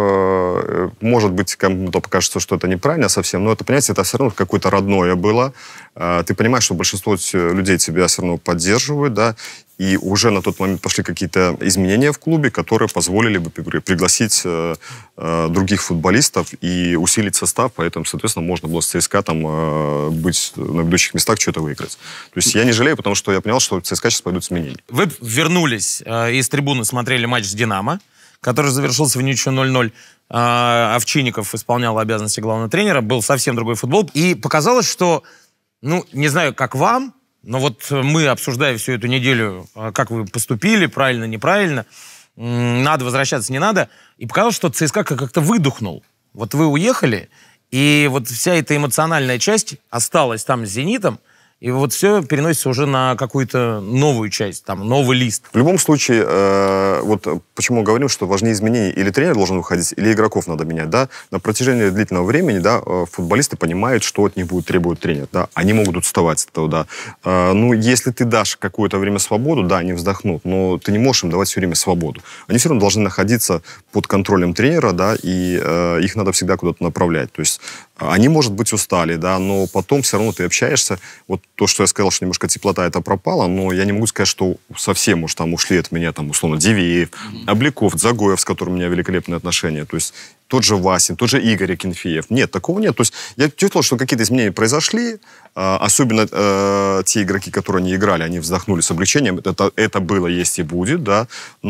Э, может быть, кому-то покажется, что это неправильно совсем, но это, понимаете, это все равно какое-то родное было. Э, ты понимаешь, что большинство людей тебя все равно поддерживают, да, и уже на тот момент пошли какие-то изменения в клубе, которые позволили бы пригласить э, э, других футболистов и усилить состав, поэтому, соответственно, можно было с ЦСКА там э, быть на ведущих местах, что-то выиграть. То есть я не жалею, потому что я понял, что в ЦСКА сейчас пойдут изменения. Вы вернулись э, из трибуны, смотрели матч с «Динамо», который завершился в ничью ноль-ноль. Э, Овчинников исполнял обязанности главного тренера, был совсем другой футбол. И показалось, что, ну, не знаю, как вам, но вот мы, обсуждая всю эту неделю, как вы поступили, правильно, неправильно, надо возвращаться, не надо, и показалось, что ЦСКА как-то выдохнул. Вот вы уехали, И вот вся эта эмоциональная часть осталась там с «Зенитом», и вот все переносится уже на какую-то новую часть, там, новый лист. В любом случае, э, вот почему говорим, что важнее изменения, или тренер должен выходить, или игроков надо менять, да, на протяжении длительного времени, да, футболисты понимают, что от них будет требовать тренер, да, они могут уставать от этого, да. Э, ну, если ты дашь какое-то время свободу, да, они вздохнут, но ты не можешь им давать все время свободу. Они все равно должны находиться под контролем тренера, да, и э, их надо всегда куда-то направлять, то есть они, может быть, устали, да, но потом все равно ты общаешься. Вот то, что я сказал, что немножко теплота это пропала, но я не могу сказать, что совсем уж там ушли от меня, там, условно, Дивеев, Обликов, Дзагоев, с которым у меня великолепные отношения, то есть тот же Васин, тот же Игорь Акинфеев. Нет, такого нет. То есть я чувствовал, что какие-то изменения произошли, особенно э, те игроки, которые не играли, они вздохнули с облегчением. Это, это было, есть и будет, да,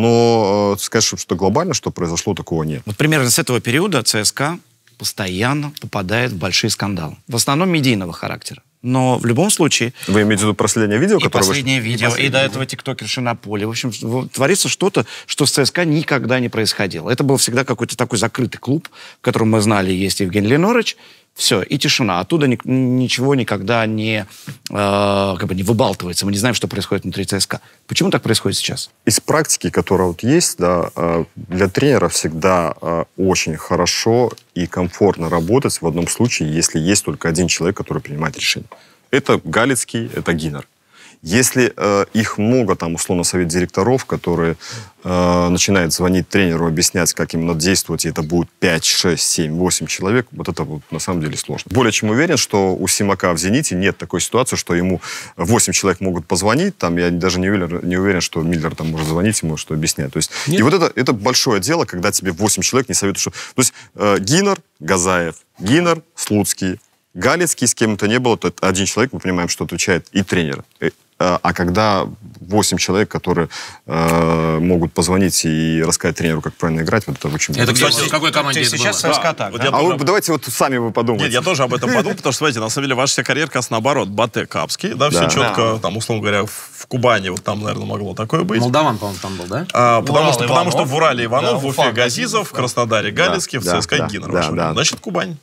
но э, сказать, что глобально, что произошло, такого нет. Вот примерно с этого периода ЦСКА постоянно попадает в большие скандалы. В основном медийного характера. Но в любом случае... Вы имеете в виду последнее видео, и которое... последнее вышло? видео, и, последнее и до видео. Этого тиктокерши на поле. В общем, творится что-то, что с ЦСКА никогда не происходило. Это был всегда какой-то такой закрытый клуб, в котором мы знали, есть Евгений Ленорович. Все, и тишина. Оттуда ни, ничего никогда не, э, как бы не выбалтывается. Мы не знаем, что происходит внутри ЦСКА. Почему так происходит сейчас? Из практики, которая вот есть, да, для тренера всегда очень хорошо и комфортно работать в одном случае, если есть только один человек, который принимает решение. Это Галицкий, это Гиннер. Если э, их много, там, условно, совет директоров, которые э, начинают звонить тренеру, объяснять, как именно действовать, и это будет пять, шесть, семь, восемь человек, вот это вот на самом деле сложно. Более чем уверен, что у Симака в «Зените» нет такой ситуации, что ему восемь человек могут позвонить, там, я даже не уверен, не уверен, что Миллер там может звонить ему, что объяснять. То есть, и вот это, это большое дело, когда тебе восемь человек не советуют, что... То есть э, Гиннер, Газаев, Гиннер, Слуцкий, Галицкий, с кем это не было, то один человек, мы понимаем, что отвечает и тренер. А когда восемь человек, которые э, могут позвонить и рассказать тренеру, как правильно играть, вот это очень... Это, кстати, в какой команде это сейчас было? ЦСКА Да. так, Вот да? я А тоже... вы давайте вот сами вы подумайте. Нет, я тоже об этом подумал, потому что, смотрите, на самом деле, ваша вся карьера как раз наоборот. Батэ, Капский, да, все Да. четко, там, условно говоря, в Кубани, вот там, наверное, могло такое быть. Молдаван, по-моему, там был, да? А, потому, Урал, что, потому что Иванов. в Урале Иванов, Да, в Уфа, Уфе Газизов, в Краснодаре Галицкий, в да, ЦСКА да, Гиннер. да, ваш да. Значит, Кубань.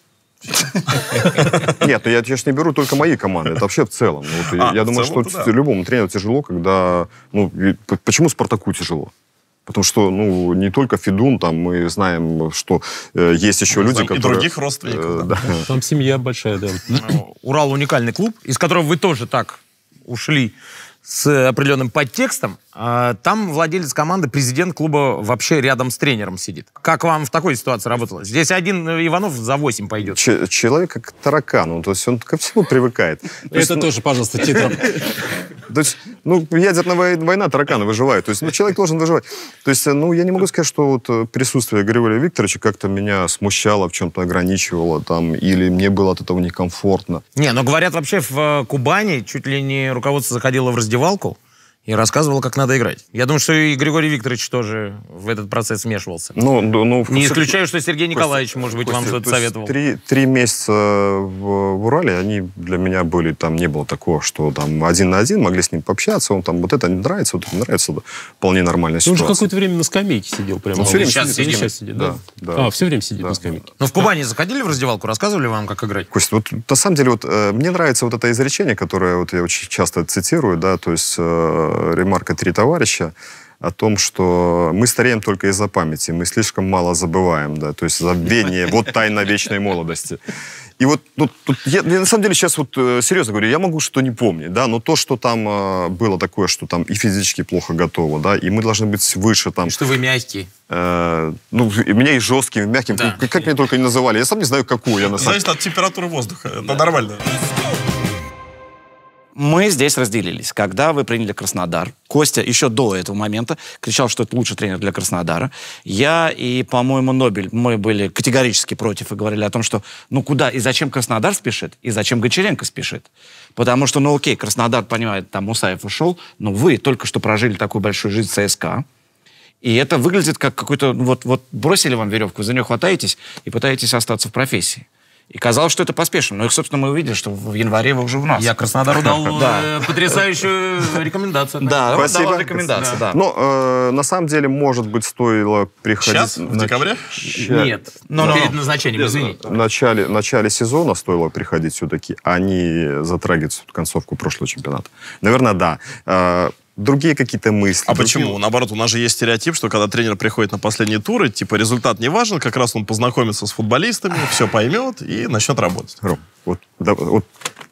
Нет, ну я, конечно, не беру только мои команды, это вообще в целом. Вот, А, я в думаю, целом-то что да. любому тренеру тяжело, когда... Ну, и п- почему Спартаку тяжело? Потому что, ну, не только Федун, там, мы знаем, что э, есть еще люди, Знаем и которые... других родственников, э, да. да. Там семья большая, да. Урал уникальный клуб, из которого вы тоже так ушли с определенным подтекстом. А там владелец команды, президент клуба вообще рядом с тренером сидит. Как вам в такой ситуации работало? Здесь один Иванов за восемь пойдет. Ч- человек как таракан, ну, то есть он ко всему привыкает. То есть, Это ну, тоже, пожалуйста, титром. То есть, ну, ядерная вой- война, тараканы выживают. То есть, ну, человек должен выживать. То есть, ну, я не могу сказать, что вот э, присутствие Григория Викторовича как-то меня смущало, в чем-то ограничивало, там, или мне было от этого некомфортно. Не, но говорят, вообще в э, Кубани чуть ли не руководство заходило в раздевалку и рассказывало, как надо играть. Я думаю, что и Григорий Викторович тоже в этот процесс вмешивался. Ну, да, ну, в Не конце- исключаю, что Сергей Николаевич, может быть, вам Костя, что-то то есть советовал. Три, три месяца в, в Урале, они для меня были, там не было такого, что там один на один могли с ним пообщаться, он там вот это не нравится, вот это не нравится, это вполне нормальная Он же ситуация. какое-то время на скамейке сидел прямо. Он все время сейчас сидит. сидит. Сейчас сидит, да? Да, да. А, все время сидит Да. на скамейке. Но в Кубани заходили в раздевалку, рассказывали вам, как играть? Костя, вот на самом деле вот э, мне нравится вот это изречение, которое вот я очень часто цитирую, да, то есть э, ремарка «Три товарища», о том, что мы стареем только из-за памяти, мы слишком мало забываем, да, то есть забвение, вот тайна вечной молодости. И вот ну, тут я, я на самом деле сейчас вот э, серьезно говорю, я могу что не помнить, да, но то, что там э, было такое, что там и физически плохо готово, да, и мы должны быть выше там. Что вы мягкий. Э, ну, и меня и жестким, и мягким, Да. как, как меня только не называли, я сам не знаю, какую я на самом Зависит от температуры воздуха. Это нормально. Мы здесь разделились. Когда вы приняли Краснодар, Костя еще до этого момента кричал, что это лучший тренер для Краснодара. Я и, по-моему, Нобель, мы были категорически против и говорили о том, что ну куда и зачем Краснодар спешит, и зачем Гончаренко спешит. Потому что, ну окей, Краснодар, понимает, там Мусаев ушел, но вы только что прожили такую большую жизнь в ЦСКА. И это выглядит как какой-то, вот, вот бросили вам веревку, за нее хватаетесь и пытаетесь остаться в профессии. И казалось, что это поспешно. Ну и, собственно, мы увидели, что в январе вы уже у нас. Я Краснодару дал э, потрясающую рекомендацию. Да, Спасибо. дала рекомендацию, да. Но э, на самом деле, может быть, стоило приходить... Сейчас? В декабре? Нет, Но- перед назначением, извини. В начале, в начале сезона стоило приходить все-таки, а не затрагивать концовку прошлого чемпионата. Наверное, да. Э, Другие какие-то мысли. А другие- почему? Наоборот, у нас же есть стереотип, что когда тренер приходит на последние туры, типа результат не важен, как раз он познакомится с футболистами, все поймет и начнет работать. Ром, вот, да, вот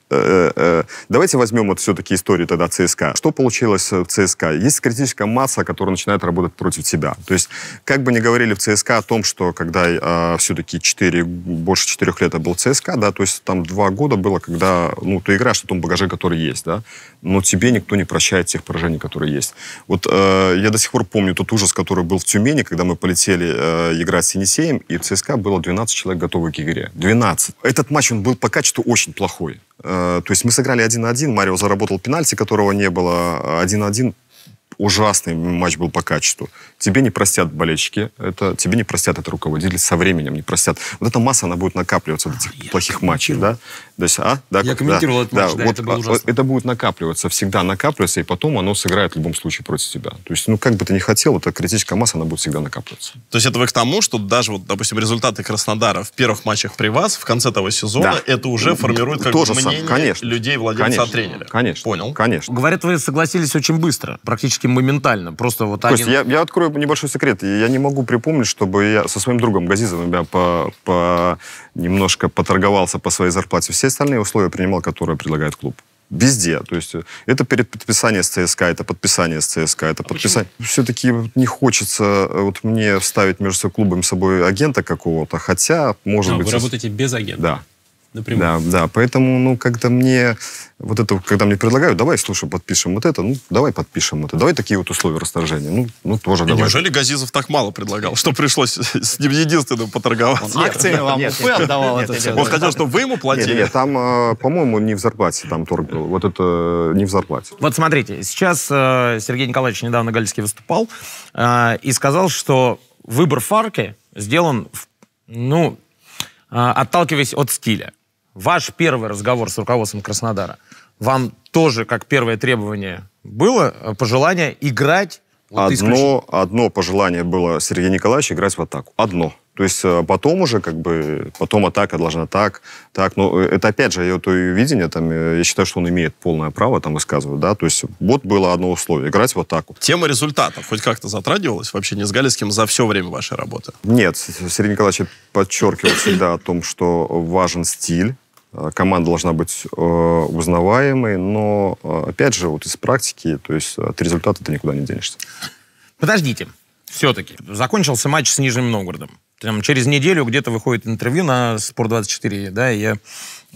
э, э, давайте возьмем вот все-таки историю тогда ЦСКА. Что получилось в ЦСКА? Есть критическая масса, которая начинает работать против себя. То есть, как бы ни говорили в ЦСКА о том, что когда э, все-таки четыре, больше четырех лет был ЦСКА, да, то есть там два года было, когда, ну, ты играешь на том багаже, который есть, да, но тебе никто не прощает тех поражений, которые есть. Вот э, я до сих пор помню тот ужас, который был в Тюмени, когда мы полетели э, играть с Енисеем, и в ЦСКА было двенадцать человек готовых к игре. двенадцать. Этот матч, он был по качеству очень плохой. Э, то есть мы сыграли один на один, Марио заработал пенальти, которого не было, один на один. Ужасный матч был по качеству. Тебе не простят болельщики, это, тебе не простят это руководители, со временем не простят. Вот эта масса, она будет накапливаться от этих я плохих матчей, да? То есть, а? Да, Я комментировал да, этот матч, да, да, вот, это было а, ужасно. это будет накапливаться, всегда накапливаться, и потом оно сыграет в любом случае против тебя. То есть, ну, как бы ты ни хотел, эта критическая масса, она будет всегда накапливаться. То есть это вы к тому, что даже, вот, допустим, результаты Краснодара в первых матчах при вас, в конце того сезона, Да. это уже формирует как То бы же самое, мнение конечно. людей, владельца Конечно, от тренера. Конечно. Понял. Конечно. Говорят, вы согласились очень быстро, практически моментально. Просто вот То есть один... я, я открою небольшой секрет. Я не могу припомнить, чтобы я со своим другом Газизовым я по, по, немножко поторговался по своей зарплате. Все остальные условия принимал, которые предлагает клуб. Везде. То есть это перед подписание с ЦСКА, это подписание с ЦСКА, это а подписание. Все-таки не хочется вот мне ставить между клубом собой агента какого-то, хотя, может А, быть... вы работаете без агента? Да. Напрямую. Да, да, поэтому, ну, когда мне, вот это, когда мне предлагают, давай, слушай, подпишем вот это, ну, давай подпишем это, давай такие вот условия расторжения, ну, ну тоже И давай. неужели Газизов так мало предлагал, что пришлось с ним единственным поторговаться? Акциями вам нет, УФ отдавал это все. Он хотел, чтобы вы ему Нет, платили? нет, там, э, по-моему, не в зарплате там торг был, вот это не в зарплате. Вот смотрите, сейчас э, Сергей Николаевич недавно Галицкий выступал э, и сказал, что выбор Фарки сделан, в- ну, э, отталкиваясь от стиля. Ваш первый разговор с руководством Краснодара, вам тоже, как первое требование, было э, пожелание играть вот исключительно? Одно, одно пожелание было Сергея Николаевича играть в атаку. Одно. То есть э, потом уже, как бы, потом атака должна так, так. Но это, опять же, это видение, там, э, я считаю, что он имеет полное право там высказывать, да. То есть вот было одно условие, играть в атаку. Тема результатов хоть как-то затрагивалась вообще не с Галицким за все время вашей работы? Нет, Сергей Николаевич подчеркивал всегда о том, что важен стиль. Э, Команда должна быть э, узнаваемой, но, э, опять же, вот из практики, то есть от результата ты никуда не денешься. Подождите, все-таки. Закончился матч с Нижним Новгородом. Там, через неделю где-то выходит интервью на Спорт двадцать четыре, да, и я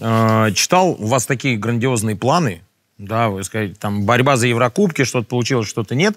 э, читал, у вас такие грандиозные планы, да, вы сказали, там, борьба за Еврокубки, что-то получилось, что-то нет.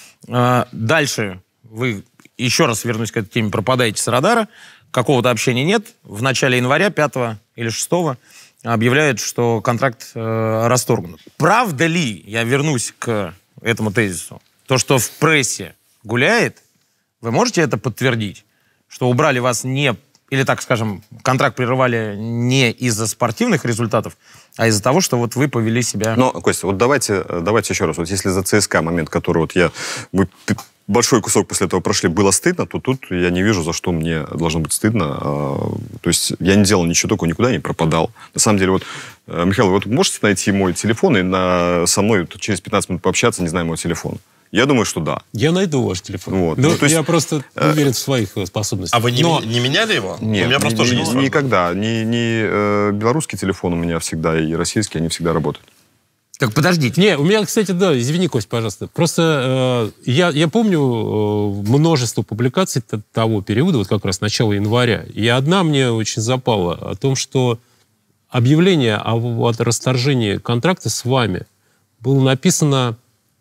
Э, дальше вы, еще раз вернусь к этой теме, пропадаете с радара, какого-то общения нет. В начале января, пятого или шестого, объявляют, что контракт э, расторгнут. Правда ли, я вернусь к этому тезису, то, что в прессе гуляет, вы можете это подтвердить? Что убрали вас не, или так скажем, контракт прерывали не из-за спортивных результатов, а из-за того, что вот вы повели себя... Но, Костя, вот давайте, давайте еще раз. Вот если за ЦСКА момент, который вот я... Мы большой кусок после этого прошли, было стыдно, то тут я не вижу, за что мне должно быть стыдно. А, то есть я не делал ничего такого, никуда не пропадал. На самом деле, вот, Михаил, вот можете найти мой телефон и на, со мной через пятнадцать минут пообщаться, не знаю мой телефон? Я думаю, что да. Я найду ваш телефон. Вот. Но Ну, то есть, я просто э, уверен в своих способностях. А вы не, Но- не меняли его? Нет, У меня просто ни- тоже ни- есть. никогда. Ни, ни, э, белорусский телефон у меня всегда и российский, они всегда работают. Так подождите. Не, у меня, кстати, да, извини, Кость, пожалуйста. Просто э, я, я помню э, множество публикаций т- того периода, вот как раз начала января. И одна мне очень запала о том, что объявление о, о расторжении контракта с вами было написано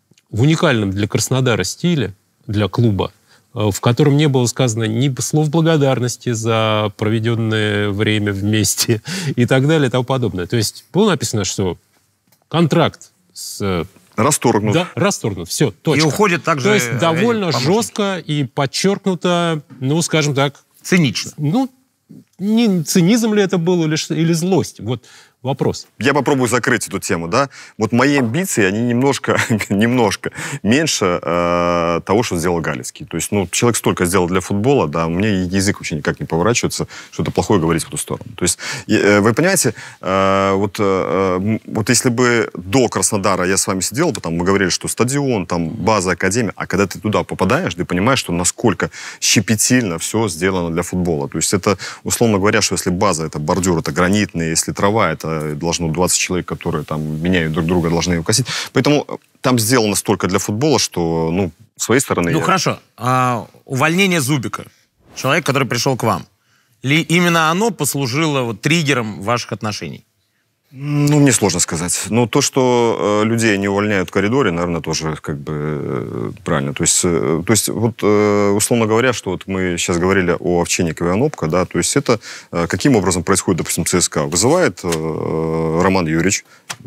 в уникальном для Краснодара стиле, для клуба, э, в котором не было сказано ни слов благодарности за проведенное время вместе и так далее и тому подобное. То есть было написано, что контракт с... Расторгнут. Да, расторгнут. Все, точка. И уходит также... То есть довольно помощник. жестко и подчеркнуто, ну, скажем так, Цинично. ну, не цинизм ли это был или, или злость? Вот вопрос. Я попробую закрыть эту тему, да. Вот мои амбиции, они немножко, немножко меньше э, того, что сделал Галицкий. То есть, ну, человек столько сделал для футбола, да, у меня язык вообще никак не поворачивается, что-то плохое говорить в ту сторону. То есть, э, вы понимаете, э, вот, э, вот если бы до Краснодара я с вами сидел, потом мы говорили, что стадион, там, база, академия, а когда ты туда попадаешь, ты понимаешь, что насколько щепетильно все сделано для футбола. То есть, это, условно говоря, что если база, это бордюр, это гранитный, если трава, это должно двадцать человек, которые там меняют друг друга, должны его косить. Поэтому там сделано столько для футбола, что, ну, с своей стороны... Ну, я... хорошо. А, увольнение Зубика, человек, который пришел к вам, ли именно оно послужило вот, триггером ваших отношений? Ну, мне сложно сказать. Но то, что э, людей не увольняют в коридоре, наверное, тоже как бы э, правильно. То есть, э, то есть вот, э, условно говоря, что вот мы сейчас говорили о Овчинникове и Анопко, да, то есть это э, каким образом происходит, допустим, ЦСКА? Вызывает э, Роман Юрьевич,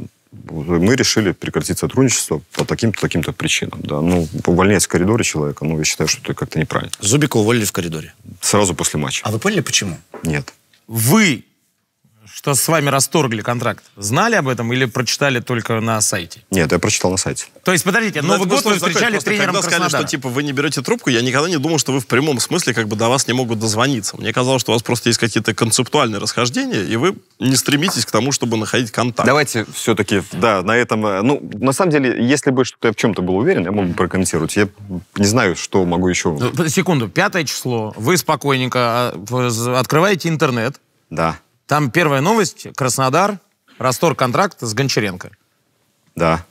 мы решили прекратить сотрудничество по таким-то, таким-то причинам, да. Ну, увольнять в коридоре человека, ну, я считаю, что это как-то неправильно. Зубика уволили в коридоре. Сразу после матча. А вы поняли, почему? Нет. Вы, что с вами расторгли контракт, знали об этом или прочитали только на сайте? Нет, я прочитал на сайте. То есть, подождите, Новый год вы встречали тренером Когда сказали, что типа вы не берете трубку, я никогда не думал, что вы в прямом смысле как бы до вас не могут дозвониться. Мне казалось, что у вас просто есть какие-то концептуальные расхождения, и вы не стремитесь к тому, чтобы находить контакт. Давайте все-таки, да, на этом... Ну, на самом деле, если бы что-то я в чем-то был уверен, я мог бы прокомментировать. Я не знаю, что могу еще... Секунду, пятое число, вы спокойненько открываете интернет. Да. Там первая новость, Краснодар, расторг контракта с Гончаренко. Да.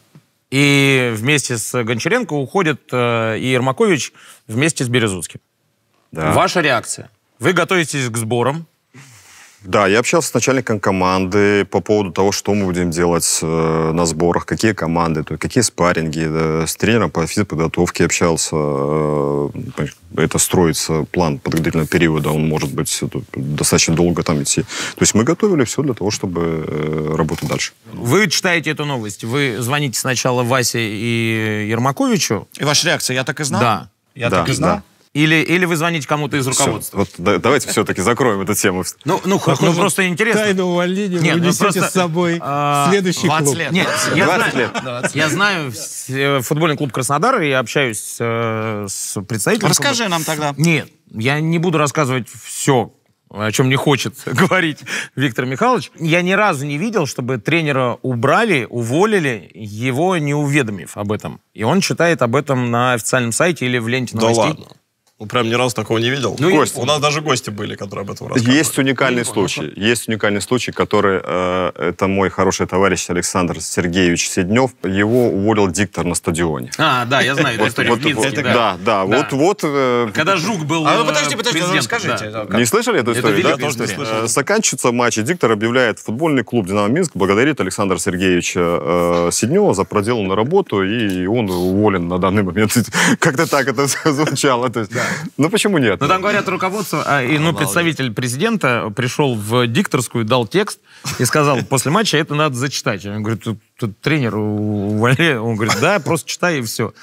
И вместе с Гончаренко уходит э, и Ермакович вместе с Березутским. Да. Ваша реакция? Вы готовитесь к сборам? Да, я общался с начальником команды по поводу того, что мы будем делать э, на сборах, какие команды, то есть какие спарринги. Да, с тренером по физподготовке общался. Э, это строится план подготовительного периода, он может быть достаточно долго там идти. То есть мы готовили все для того, чтобы э, работать дальше. Вы читаете эту новость, вы звоните сначала Васе и Ермаковичу. И ваша реакция, я так и знал? Да. Я да, так и знал? да. Или, или вы звоните кому-то из Все. руководства? Вот, да, давайте все-таки закроем эту тему. Ну, ну, ну просто интересно. Тайну увольнения Нет, вы ну несете просто, с собой а, в следующий двадцать клуб. лет. Нет, я двадцать знаю, лет. я знаю э, футбольный клуб Краснодар, и я общаюсь э, с представителем. Расскажи клуба. нам тогда. Нет, я не буду рассказывать все, о чем не хочет говорить Виктор Михайлович. Я ни разу не видел, чтобы тренера убрали, уволили, его не уведомив об этом. И он читает об этом на официальном сайте или в ленте Да новостей. ладно. Ну, прям ни разу такого не видел. Ну, Гость. я- У нас даже гости были, которые об этом рассказывали. Есть уникальный случай. Есть уникальный случай, который... Э, это мой хороший товарищ Александр Сергеевич Седнев. Его уволил диктор на стадионе. А, да, я знаю эту историю. Вот, в Минске, вот, да. да, да, вот, вот. э, Когда Жук был А э, ну подожди, подожди, ну, президентом, расскажите. да. Как? Не слышали эту Это историю? великая да? история. Э, Заканчивается матч, и диктор объявляет: футбольный клуб «Динамо Минск» благодарит Александра Сергеевича э, Седнева за проделанную работу, и он уволен на данный момент. Как-то так это звучало. То есть, ну почему нет? Но там говорят, руководство, а, и, ну, представитель президента пришел в дикторскую, дал текст и сказал, после матча это надо зачитать. Он говорит, тут, тут тренер увольняли. Он говорит, да, просто читай и все.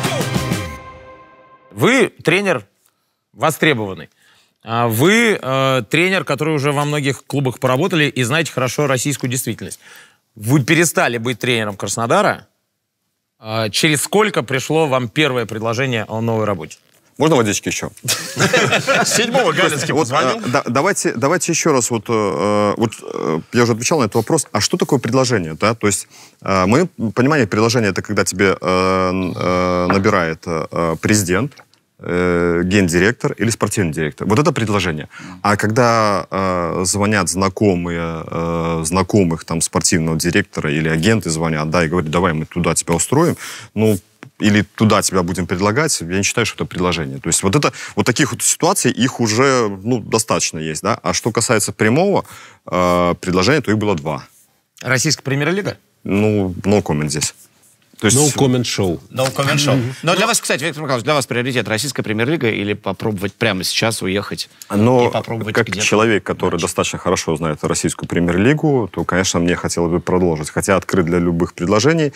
Вы тренер востребованный. А Вы э, тренер, который уже во многих клубах поработали и знаете хорошо российскую действительность. Вы перестали быть тренером Краснодара. А Через сколько пришло вам первое предложение о новой работе? Можно водички еще? Седьмого Галицкий Вот, позвонил. э, да, давайте, давайте еще раз, вот, э, вот э, я уже отвечал на этот вопрос, а что такое предложение, да? То есть, э, мое понимание, предложение — это когда тебе э, э, набирает э, президент, э, гендиректор или спортивный директор. Вот это предложение. А когда э, звонят знакомые, э, знакомых там спортивного директора или агенты звонят, да, и говорят, давай мы туда тебя устроим, ну, или туда тебя будем предлагать, я не считаю, что это предложение. То есть вот, это, вот таких вот ситуаций, их уже ну, достаточно есть. Да? А что касается прямого э, предложения, то их было два. Российская премьер-лига? Ну, no comment здесь. То есть, No comment show. No comment show. Но для вас, кстати, Виктор Михайлович, для вас приоритет российская премьер-лига или попробовать прямо сейчас уехать но и попробовать как где-то? человек, который достаточно хорошо знает российскую премьер-лигу, то, конечно, мне хотелось бы продолжить. Хотя открыт для любых предложений.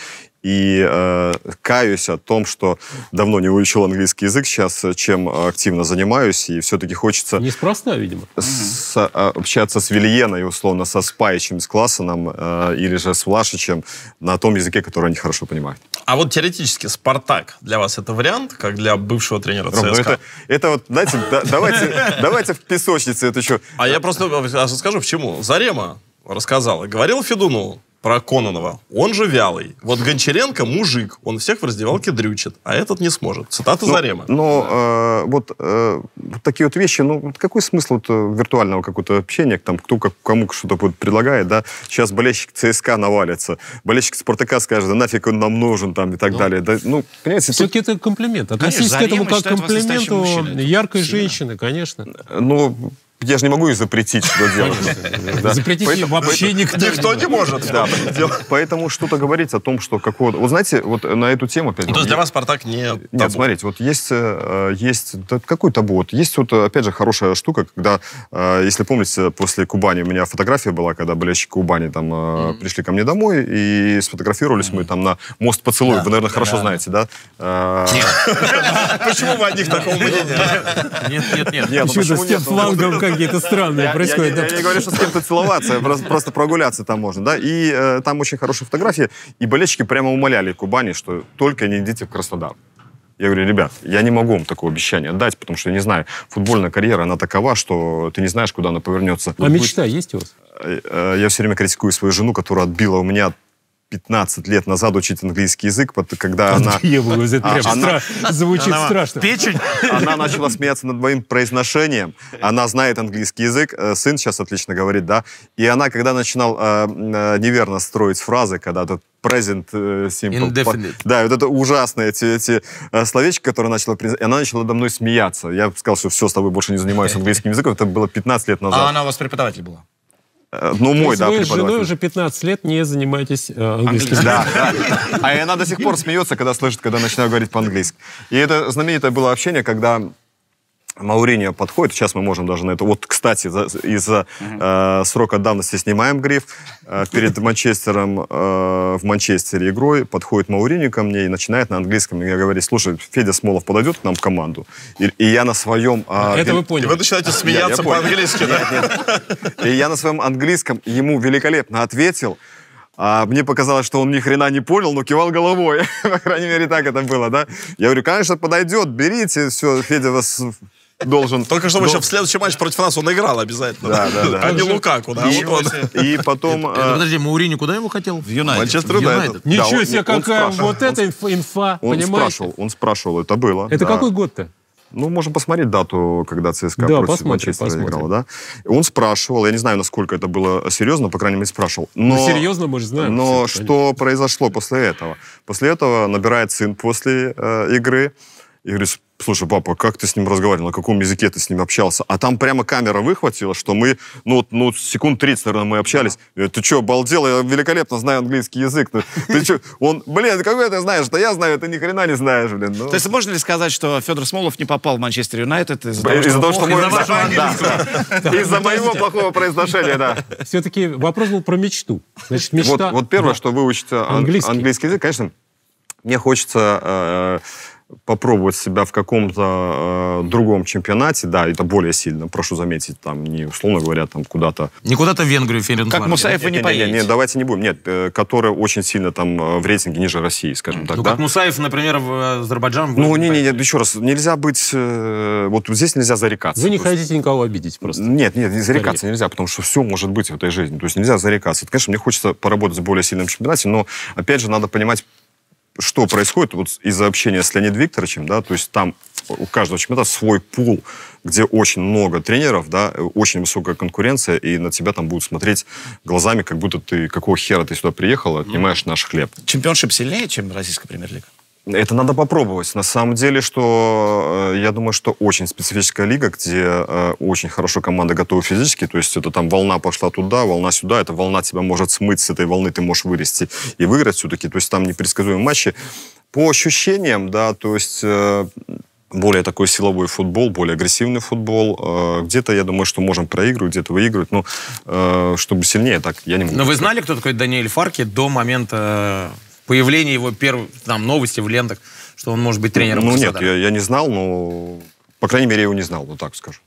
И э, каюсь о том, что давно не выучил английский язык, сейчас чем активно занимаюсь, и все-таки хочется... Неспроста, видимо. С, общаться с Вильеной, условно, со Спайчем, с Классеном, э, или же с Влашичем на том языке, который они хорошо понимают. А вот теоретически «Спартак» для вас это вариант, как для бывшего тренера ЦСКА? Ром, ну это, это вот, знаете, да, давайте, давайте в песочнице это еще... А я просто скажу, почему. Зарема рассказал и говорил Федуну про Кононова. Он же вялый. Вот Гончаренко мужик. Он всех в раздевалке дрючит. А этот не сможет. Цитата но, Зарема. Но э, вот, э, вот такие вот вещи, ну, какой смысл вот, виртуального какого-то общения, там, кто как, кому что-то вот предлагает, да? Сейчас болельщик ЦСКА навалится, болельщик Спартака скажет, да нафиг он нам нужен, там, и так ну, далее. Да, ну, понимаете, все-таки тут... это комплимент. Относитесь к этому как к комплименту яркой женщины, конечно. Ну, я же не могу ей запретить, что делать. Запретить вообще никто. Никто не может. Поэтому что-то говорить о том, что какого-то... Вот знаете, вот на эту тему... То есть для вас «Спартак» не табу? Нет, смотрите, вот есть... есть какой табу? Вот есть вот, опять же, хорошая штука, когда, если помните, после Кубани у меня фотография была, когда болельщики Кубани там пришли ко мне домой, и сфотографировались мы там на мост Поцелуй. Вы, наверное, хорошо знаете, да? Почему вы о них такого мнения? Нет, нет, нет. Еще-то с тем флангом какие-то странные происходят. Я, я, я не говорю, что с кем-то целоваться, просто, просто прогуляться там можно, да, и э, там очень хорошие фотографии, и болельщики прямо умоляли Кубани, что только не идите в Краснодар. Я говорю, ребят, я не могу вам такого обещания дать, потому что я не знаю, футбольная карьера, она такова, что ты не знаешь, куда она повернется. А мечта есть у вас? Я все время критикую свою жену, которая отбила у меня пятнадцать лет назад учить английский язык, когда она... она звучит страшно. Печень. Она начала смеяться над моим произношением. Она знает английский язык. Сын сейчас отлично говорит, да. И она, когда начинал э, неверно строить фразы, когда тут present simple... Indefinite. Да, вот это ужасные эти, эти словечки, которые начала... И она начала надо мной смеяться. Я сказал, что все, с тобой больше не занимаюсь английским языком. Это было пятнадцать лет назад. А она у вас преподаватель была? Ну, мой, да, вы преподаватель. с женой уже пятнадцать лет не занимаетесь э, английским языком. Да, да. А она до сих пор смеется, когда слышит, когда начинаю говорить по-английски. И это знаменитое было общение, когда Мауриньо подходит, сейчас мы можем даже на это... Вот, кстати, из-за э, срока давности снимаем гриф. Э, перед Манчестером, э, в Манчестере игрой подходит Мауриньо ко мне и начинает на английском. И я говорю, слушай, Федя Смолов подойдет к нам в команду? И, и я на своем... Э, это вы поняли. И вы начинаете смеяться по-английски, да? И я на своем английском ему великолепно ответил. А мне показалось, что он ни хрена не понял, но кивал головой. По крайней мере, так это было, да? Я говорю, конечно, подойдет, берите, все, Федя вас... должен... Только чтобы еще в следующем матче против нас он играл обязательно. Да, да, да. А не Лукаку, да. И, вот он. и потом... Подожди, Мауриньо куда его хотел? В Юнайтед. Манчестер Юнайтед. Ничего Да, себе, он- он какая спрашивал. вот эта инфа, инфа, Он понимаете? спрашивал, он спрашивал, это было. Это да. какой год-то? Ну, можем посмотреть дату, когда ЦСКА Да, против посмотрим, Манчестера посмотрим. играла, да. И он спрашивал, я не знаю, насколько это было серьезно, по крайней мере, спрашивал. Но, Ну, серьезно, мы же знаем. Но Все, что произошло после этого? После этого набирает сын после э, игры и говорит, слушай, папа, как ты с ним разговаривал, на каком языке ты с ним общался? А там прямо камера выхватила, что мы, ну, ну секунд тридцать, наверное, мы общались. Я, ты что, обалдел? Я великолепно знаю английский язык. Ну, ты что? Он, блин, какой ты знаешь? Что я знаю, ты ни хрена не знаешь, блин. Ну. То есть можно ли сказать, что Федор Смолов не попал в Манчестер Юнайтед из-за того, Из-за что... того, что мой- Из-за вашего Да. Из-за моего плохого произношения, да. Все-таки вопрос был про мечту. Значит, мечта... Вот, вот первое, что выучить ан- Английский. английский. язык, конечно, мне хочется э, попробовать себя в каком-то э, другом чемпионате, да, это более сильно, прошу заметить, там, не условно говоря, там, куда-то... Не куда-то в Венгрию, Ференцварош. Как Мусаев вы не поедете. Нет, давайте не будем. Нет, э, которая очень сильно там э, в рейтинге ниже России, скажем так, Ну, да? как Мусаев, например, в Азербайджан. Ну, не, не, не, еще раз, нельзя быть... э, вот здесь нельзя зарекаться. Вы не То есть- хотите никого обидеть просто. Нет, нет, не зарекаться нельзя, потому что все может быть в этой жизни. То есть нельзя зарекаться. Конечно, мне хочется поработать в более сильном чемпионате, но, опять же, надо понимать, что происходит вот из-за общения с Леонидом Викторовичем, да, то есть там у каждого чемпионата свой пул, где очень много тренеров, да, очень высокая конкуренция, и на тебя там будут смотреть глазами, как будто ты, какого хера ты сюда приехал, отнимаешь наш хлеб. Чемпионшип сильнее, чем российская премьер-лига? Это надо попробовать. На самом деле, что э, я думаю, что очень специфическая лига, где э, очень хорошо команда готова физически, то есть это там волна пошла туда, волна сюда, эта волна тебя может смыть, с этой волны ты можешь вырасти и выиграть все-таки, то есть там непредсказуемые матчи. По ощущениям, да, то есть... Э, более такой силовой футбол, более агрессивный футбол. Э, где-то, я думаю, что можем проигрывать, где-то выигрывать. Но э, чтобы сильнее, так я не могу. Но вы знали, кто такой Даниэль Фарки до момента появление его первой, там, новости в лентах, что он может быть тренером? Ну нет, я, я не знал, но, по крайней мере, я его не знал, вот так скажу.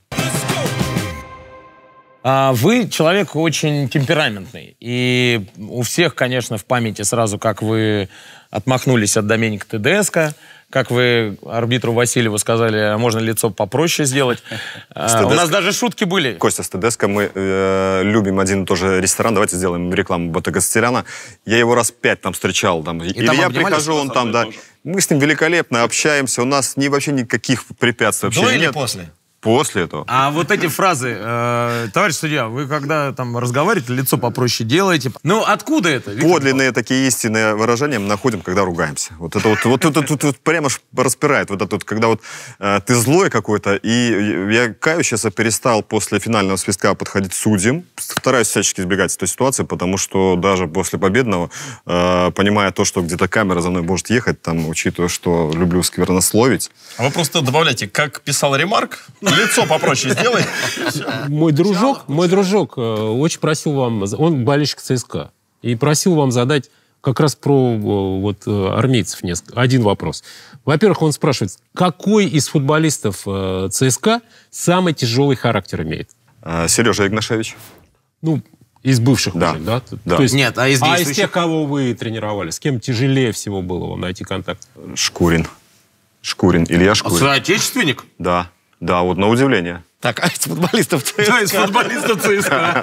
Вы человек очень темпераментный. И у всех, конечно, в памяти сразу, как вы отмахнулись от Доменика Тедеско, как вы арбитру Васильеву сказали, а можно лицо попроще сделать. А, у нас даже шутки были. Костя, с Тедеско мы э, любим один и тот же ресторан. Давайте сделаем рекламу Ботега Сцеляна. Я его раз пять там встречал. Там. И Или там я прихожу, он там, да. Тоже. Мы с ним великолепно общаемся. У нас ни, вообще никаких препятствий вообще До или нет. после? После этого. А вот эти фразы, э, товарищ судья, вы когда там разговариваете, лицо попроще делаете. Ну, откуда это? Виктор? Подлинные такие истинные выражения мы находим, когда ругаемся. Вот это вот, вот, вот, вот, вот, вот прямо распирает. Вот это вот, когда вот э, ты злой какой-то, и я каюсь, сейчас я перестал после финального свистка подходить к судьям. Стараюсь всячески избегать этой ситуации, потому что даже после победного, э, понимая то, что где-то камера за мной может ехать, там, учитывая, что люблю сквернословить. А вы просто добавляйте, как писал Ремарк, лицо попроще сделай. Мой дружок, мой дружок очень просил вам, он болельщик ЦСКА, и просил вам задать как раз про вот армейцев несколько. Один вопрос. Во-первых, он спрашивает, какой из футболистов ЦСКА самый тяжелый характер имеет? Сережа Игнашевич. Ну, из бывших да. уже, да? да. То есть, Нет, а из а из тех, кого вы тренировали, с кем тяжелее всего было вам найти контакт? Шкурин. Шкурин. Илья Шкурин. А соотечественник? Да. Да, вот на удивление. Так, а из футболистов ЦСКА? Да, из футболистов ЦСКА.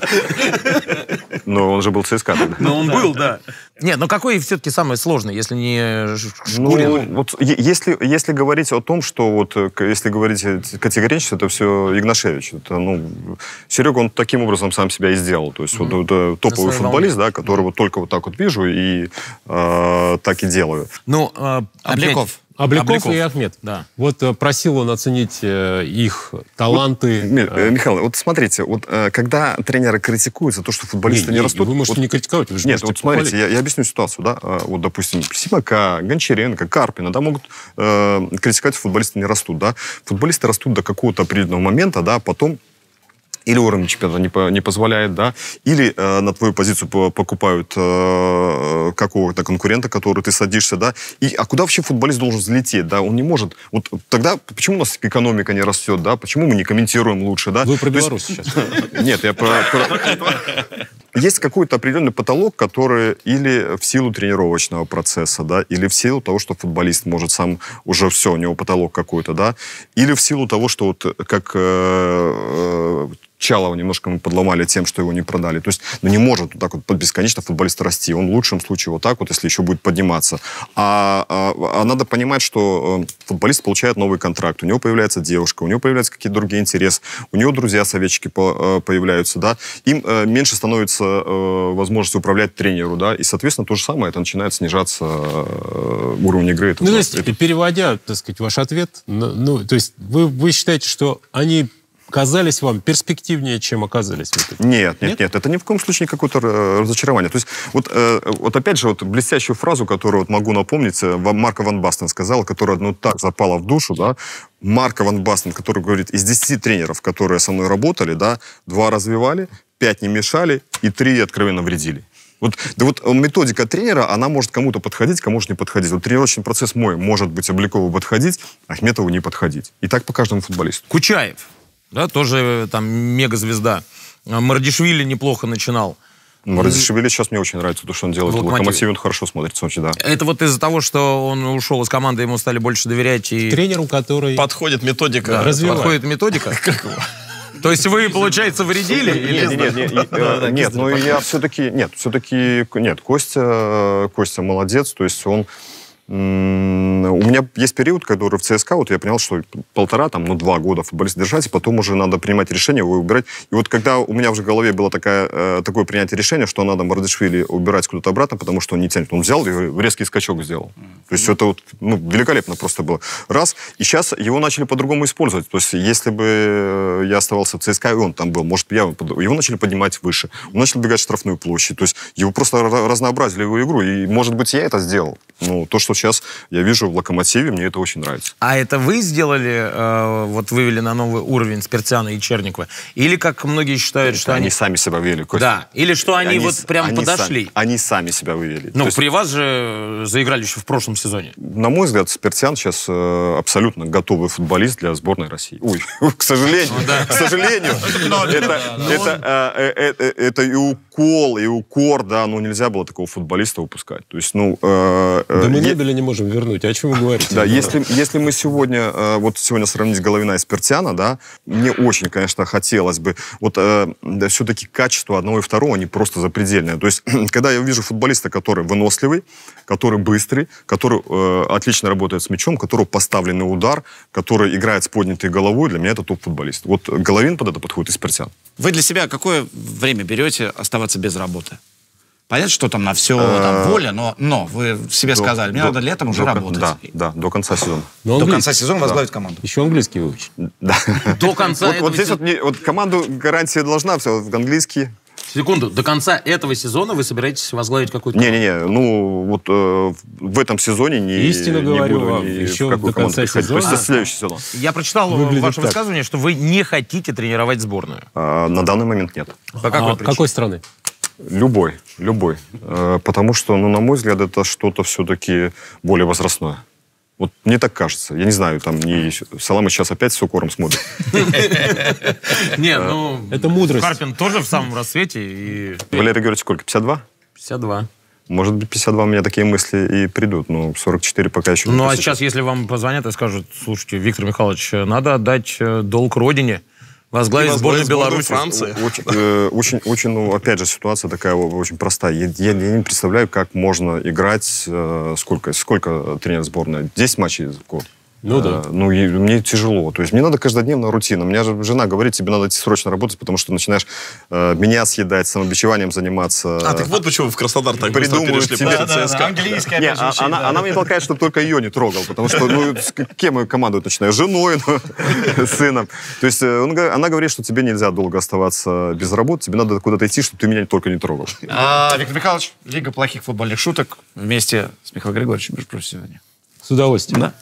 Но он же был ЦСКА тогда. Но он был, да. Нет, ну какой все-таки самый сложный, если не Шкурин? Ну, вот, если, если говорить о том, что вот, если говорить категорично, это все Игнашевич. Это, ну, Серега, он таким образом сам себя и сделал. То есть, mm-hmm. вот, это топовый футболист, да, которого только вот так вот вижу и э, так и делаю. Ну, э, Обликов. Обликов, Обликов и Ахмед. Да. Вот э, просил он оценить э, их таланты. Вот, э, Михаил, вот смотрите, вот э, когда тренеры критикуют за то, что футболисты не, не растут... Вы можете вот, не критиковать, вы же Нет, вот похвалить. смотрите, я, я объясню ситуацию, да. Вот, допустим, Симака, Гончаренко, Карпина, да, могут э, критиковать, футболисты не растут, да. Футболисты растут до какого-то определенного момента, да, потом или уровень чемпионата не, по, не позволяет, да, или э, на твою позицию по, покупают э, какого-то конкурента, который ты садишься, да, и, а куда вообще футболист должен взлететь, да, он не может, вот тогда, почему у нас экономика не растет, да, почему мы не комментируем лучше, да? Вы про Беларусь сейчас. Нет, я про... Есть какой-то определенный потолок, который или в силу тренировочного процесса, да, или в силу того, что футболист может сам, уже все, у него потолок какой-то, да, или в силу того, что вот как э, Чалова немножко мы подломали тем, что его не продали. То есть, ну, не может вот так вот бесконечно футболист расти. Он в лучшем случае вот так вот, если еще будет подниматься. А, а, а надо понимать, что футболист получает новый контракт, у него появляется девушка, у него появляются какие-то другие интересы, у него друзья-советчики по, появляются, да, им э, меньше становится э, возможности управлять тренеру, да, и, соответственно, то же самое, это начинает снижаться э, уровень игры. Это, ну, то есть, это... переводя, так сказать, ваш ответ, ну, ну, то есть вы, вы считаете, что они казались вам перспективнее, чем оказались? Нет, нет, нет, нет. Это ни в коем случае не какое-то разочарование. То есть, вот, э, вот опять же, вот блестящую фразу, которую вот могу напомнить, Марко ван Бастен сказал, которая, ну, так запала в душу, да, Марко ван Бастен, который говорит, из десяти тренеров, которые со мной работали, да, два развивали, пять не мешали и три откровенно вредили. Вот, да вот методика тренера, она может кому-то подходить, кому может не подходить. Вот тренировочный процесс мой может быть Облякову подходить, Ахметову не подходить. И так по каждому футболисту. Кучаев. Да, тоже там мегазвезда. Мардишвили неплохо начинал. Мардишвили сейчас мне очень нравится, то, что он делает. В Локомотиве он хорошо смотрится, Сочи, да. Это вот из-за того, что он ушел из команды, ему стали больше доверять. И... Тренеру, который... Подходит методика. Да, развивает. Подходит методика? То есть вы, получается, вредили? Нет, нет, нет, нет, ну я все-таки, нет, все-таки, нет, Костя, Костя молодец, то есть он... У меня есть период, который в ЦСКА, вот я понял, что полтора, там, ну, два года футболист держать, и потом уже надо принимать решение, его убирать. И вот когда у меня уже в голове было такая, э, такое принятие решения, что надо Мардишвили убирать куда-то обратно, потому что он не тянет. Он взял и резкий скачок сделал. То есть это вот, ну, великолепно просто было. Раз. И сейчас его начали по-другому использовать. То есть если бы я оставался в ЦСКА, и он там был, может, я его начали поднимать выше. Он начал бегать в штрафную площадь. То есть его просто разнообразили его игру. И, может быть, я это сделал. Ну, то, что вот сейчас я вижу в «Локомотиве», мне это очень нравится. А это вы сделали, э, вот вывели на новый уровень Спиртяна и Черникова? Или, как многие считают, Это что они... они сами себя вывели, Костя. Да, или что они, вот с- прям они подошли? Сами, они сами себя вывели. Ну, То есть, при вас же заиграли еще в прошлом сезоне. на мой взгляд, Спиртян сейчас э, абсолютно готовый футболист для сборной России. Ой, к сожалению, к сожалению, это, это, э, э, э, это и укол, и укор, да, ну нельзя было такого футболиста выпускать. То есть, ну... э, э, Да мы е- Нобеля не можем вернуть. О чем вы говорите? Да, если, если мы сегодня, э, вот сегодня сравнить Головина и Спиртяна, да, мне очень, конечно, хотелось бы, вот э, да, все-таки качество одного и второго, они просто запредельные. То есть, когда я вижу футболиста, который выносливый, который быстрый, который э, отлично работает с мячом, у которого поставленный удар, который играет с поднятой головой, для меня это топ-футболист. Вот Головин под это подходит и Спиртян. Вы для себя какое время берете оставаться без работы? Понятно, что там на все там, воля, но, но вы себе сказали, мне До- надо летом уже до- работать. Да, да, до конца сезона. Но До английский. конца сезона возглавить команду. Еще английский выучить. Да. До конца Вот, этого вот здесь сезона... вот, мне- вот команду гарантия должна, все, в английский. Секунду, до конца этого сезона вы собираетесь возглавить какую-то... Не-не-не, ну вот э, в этом сезоне не, Истинно не говорю буду вам, ни еще в какую до конца команду приходить. сезона. То есть это следующий сезон. Я прочитал Выглядит в вашем так. высказывании, что вы не хотите тренировать сборную. А, на данный момент нет. По какой А причине? какой страны? Любой, любой. Э, потому что, ну, на мой взгляд, это что-то все-таки более возрастное. Вот мне так кажется. Я не знаю, там не... Саламы сейчас опять с укором смотрит. Не, ну... Это мудрость. Карпин тоже в самом рассвете и... Валерий Георгиевич сколько? пятьдесят два? пятьдесят два. Может быть, пятьдесят два у меня такие мысли и придут. Но сорок четыре пока еще не Ну, а посетил. сейчас, если вам позвонят и скажут, слушайте, Виктор Михайлович, надо отдать э, долг родине, возглавить И сборную возглавить сборную Беларуси. Франции. Очень, э, очень, очень, ну, опять же, ситуация такая о- очень простая. Я, я- я не представляю, как можно играть, э, сколько, сколько тренер сборной? десять матчей в год. Ну да. Э, ну, и мне тяжело. То есть мне надо каждодневная рутина. У меня же жена говорит, тебе надо идти срочно работать, потому что начинаешь э, меня съедать, самобичеванием заниматься. А, так вот почему в Краснодар так быстро Придумывают перешли тебе- после ЦСКА. Английская, Не, опять же, а- учить, она, да. она мне толкает, чтобы только ее не трогал, потому что, ну, с кем я командовать начинаю? Женой, ну, сыном. То есть э, он го- она говорит, что тебе нельзя долго оставаться без работы, тебе надо куда-то идти, чтобы ты меня только не трогал. А, Виктор Михайлович, Лига плохих футбольных шуток вместе с Михаилом Григорьевичем, между прочим, сегодня. С удовольствием. Да.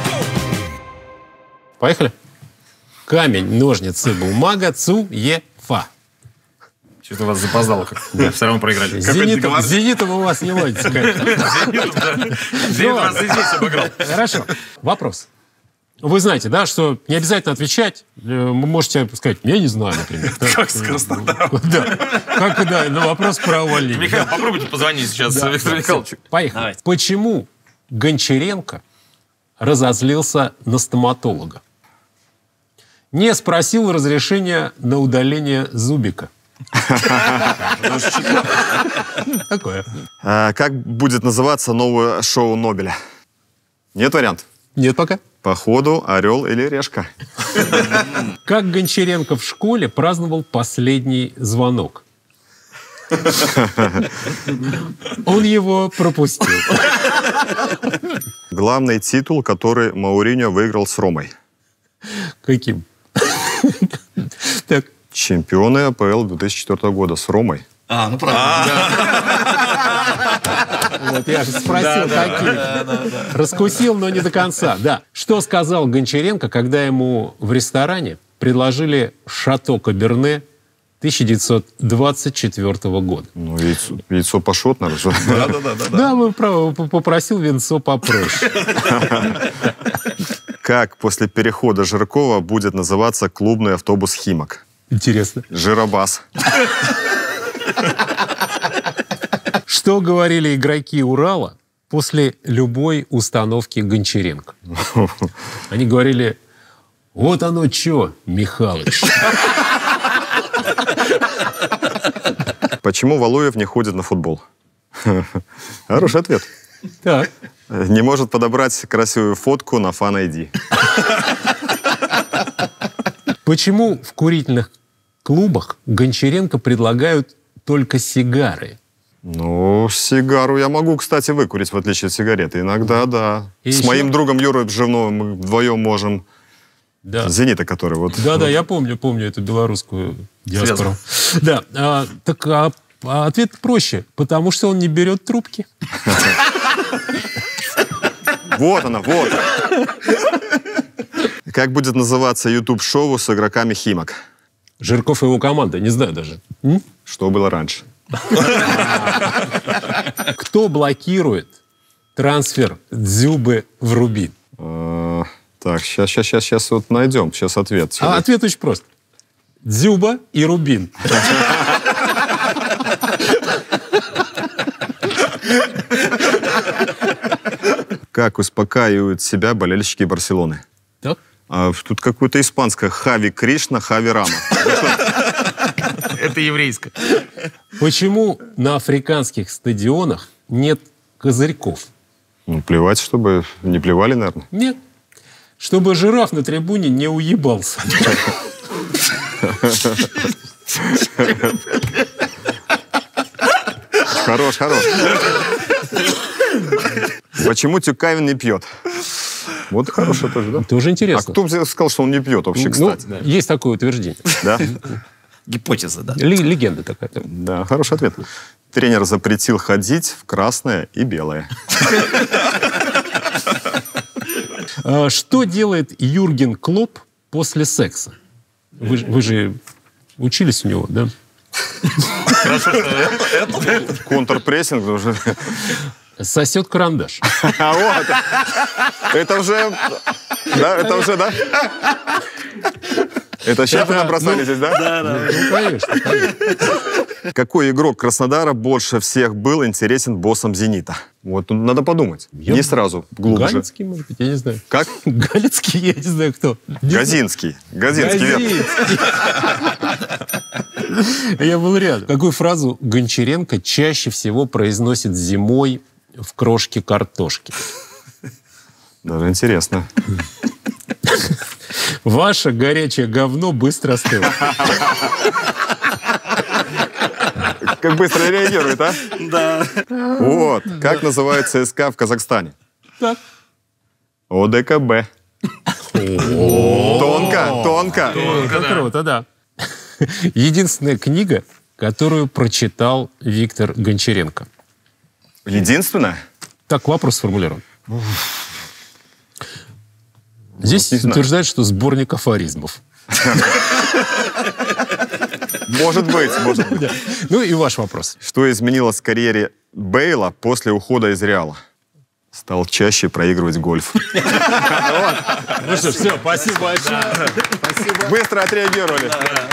Поехали. Камень, ножницы, бумага, цуефа. Что-то у вас запоздало как. Все равно проиграли. Зенитом, зенитом у вас не ладится. конечно. Зенит вас и здесь обыграл. Хорошо. Вопрос. Вы знаете, да, что не обязательно отвечать. Э, Вы можете сказать, я не знаю, например. Да. Как с Краснодаром. Да. Как, да, на вопрос про увольнение. Михаил, попробуйте позвонить сейчас Да, Виктору да, Михайловичу. Поехали. Давайте. Почему Гончаренко разозлился на стоматолога? Не спросил разрешения на удаление зубика. Такое. А, как будет называться новое шоу Нобеля? Нет вариантов? Нет пока. Походу, орел или решка. Как Гончаренко в школе праздновал последний звонок? Он его пропустил. Главный титул, который Мауриньо выиграл с Ромой. Каким? Так, Чемпионы АПЛ две тысячи четвёртого года с Ромой. А, ну правильно. вот я же спросил, каким. Раскусил, но не до конца. Да. Что сказал Гончаренко, когда ему в ресторане предложили шато Каберне тысяча девятьсот двадцать четвёртого года? Ну, яйцо, яйцо пашот, наверное. Да-да-да. Да, мы право, п- попросил винцо попроще. Как после перехода Жиркова будет называться клубный автобус «Химок»? Интересно. Жиробас. Что говорили игроки Урала после любой установки Гончаренко? Они говорили, вот оно чё, Михалыч. Почему Валуев не ходит на футбол? Хороший ответ. Так. Не может подобрать красивую фотку на Fan ай ди. Почему в курительных клубах Гончаренко предлагают только сигары? Ну, сигару я могу, кстати, выкурить, в отличие от сигареты. Иногда, да. И С еще- моим другом Юрой Бжевновым мы вдвоем можем. Да. «Зенита», который вот... Да, да, я помню, помню эту белорусскую диаспору. Да, а, так а, а ответ проще, потому что он не берет трубки. Вот она, вот. Как будет называться YouTube-шоу с игроками Химок? Жирков и его команда, не знаю даже. М? Что было раньше? Кто блокирует трансфер Дзюбы в Рубин? А, Так, сейчас, сейчас, сейчас, сейчас вот найдем. Сейчас ответ. А ответ очень прост. Дзюба и Рубин. Как успокаивают себя болельщики Барселоны? Так? А, тут какое-то испанское. Хави Кришна, Хави Рама. Это еврейское. Почему на африканских стадионах нет козырьков? Ну, плевать, чтобы не плевали, наверное. Нет. Чтобы жираф на трибуне не уебался. Хорош, хорош. Почему Тюкавин не пьет? Вот хорошо тоже, да? Тоже А интересно. кто бы сказал, что он не пьет вообще, Ну, кстати? есть такое утверждение. Да? Гипотеза, да. Ли- легенда такая. Да, хороший ответ. Тренер запретил ходить в красное и белое. А что делает Юрген Клопп после секса? Вы, ж- вы же учились у него, да? Контрпрессинг уже. Сосет карандаш. А вот. Это уже... Да, это уже, да? Это сейчас вы набросали здесь, да? Ну, конечно, конечно. Какой игрок Краснодара больше всех был интересен боссом «Зенита»? Вот, тут надо подумать. Я- Не сразу, глубже. Галицкий, может быть, я не знаю. Как? Галицкий, я не знаю кто. Не Газинский. Газинский, верно. Газинский. Я был рядом. Какую фразу Гончаренко чаще всего произносит зимой в крошке картошки? Даже интересно. Ваше горячее говно быстро остыло. Как быстро реагирует, а? Да. Вот. Как называется ЦСКА в Казахстане? Так. ОДКБ. Тонко, тонко. Как круто, да. Единственная книга, которую прочитал Виктор Гончаренко. Единственное? Так вопрос сформулирован. Здесь не знаю. утверждают, что сборник афоризмов. Может быть, может быть. Ну и ваш вопрос. Что изменилось в карьере Бейла после ухода из Реала? Стал чаще проигрывать гольф. Ну что, все, спасибо большое. Быстро отреагировали.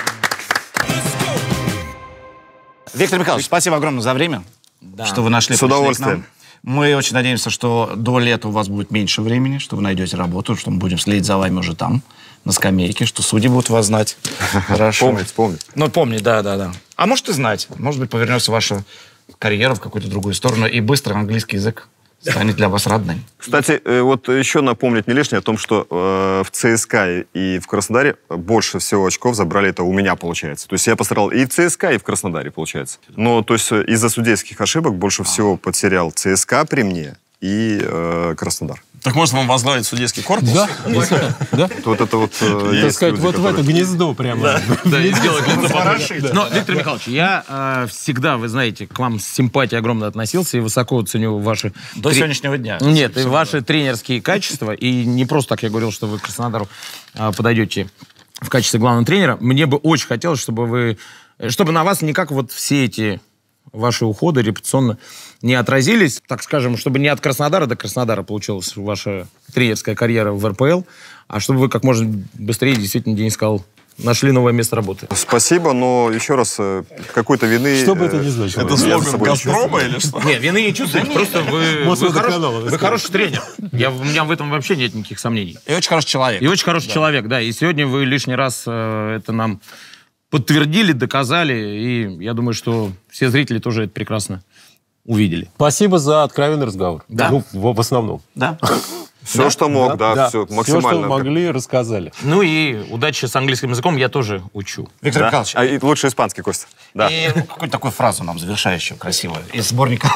Виктор Михайлович, спасибо огромное за время, что вы нашли. С пришли к удовольствием. нам. Мы очень надеемся, что до лета у вас будет меньше времени, что вы найдете работу, что мы будем следить за вами уже там, на скамейке, что судьи будут вас знать. Хорошо. Помнить, помнить. Ну, помни, да, да, да. А может и знать. Может быть, повернется ваша карьера в какую-то другую сторону, и быстро английский язык станет для вас родным. Кстати, э, вот еще напомнить не лишнее о том, что э, в ЦСКА и в Краснодаре больше всего очков забрали, это у меня получается. То есть я постарал и в ЦСКА, и в Краснодаре, получается. Но то есть э, из-за судейских ошибок больше всего потерял ЦСКА при мне и э, Краснодар. Так может вам возглавить судейский корпус? Да, да. Вот это вот... э, Так есть сказать, люди, вот в которые- это гнездо прямо. Да, и сделать лицо побольше. Но, Виктор Михайлович, я э, всегда, вы знаете, к вам с симпатией огромно относился и высоко ценю ваши... До тре- сегодняшнего дня. Нет, и ваши тренерские качества. И не просто так я говорил, что вы к Краснодару э, подойдете в качестве главного тренера. Мне бы очень хотелось, чтобы вы... Чтобы на вас никак вот все эти ваши уходы репутационно не отразились, так скажем, чтобы не от Краснодара до Краснодара получилась ваша тренерская карьера в эр пэ эл, а чтобы вы как можно быстрее, действительно, Денис сказал, нашли новое место работы. Спасибо, но еще раз, э, какой-то вины... Что бы э, это ни значило. Это я за слоган собой не чувствую. «Газпрома» или что? Нет, вины не чувствуете, просто вы, вы, Мосводоканала, хорош- вы вы хороший тренер. Я, у меня в этом вообще нет никаких сомнений. И очень хороший человек. И очень хороший человек, да. И сегодня вы лишний раз э, это нам подтвердили, доказали, и я думаю, что все зрители тоже это прекрасно увидели. Спасибо за откровенный разговор. Да. Ну, в, в основном. Да? Все, что мог, да, все, Все, максимально. что могли, рассказали. Ну и удачи с английским языком я тоже учу. Виктор Да? Михайлович, А и лучше испанский, Костя. Да. и ну, какую-то такую фразу нам завершающую, красивую, из сборника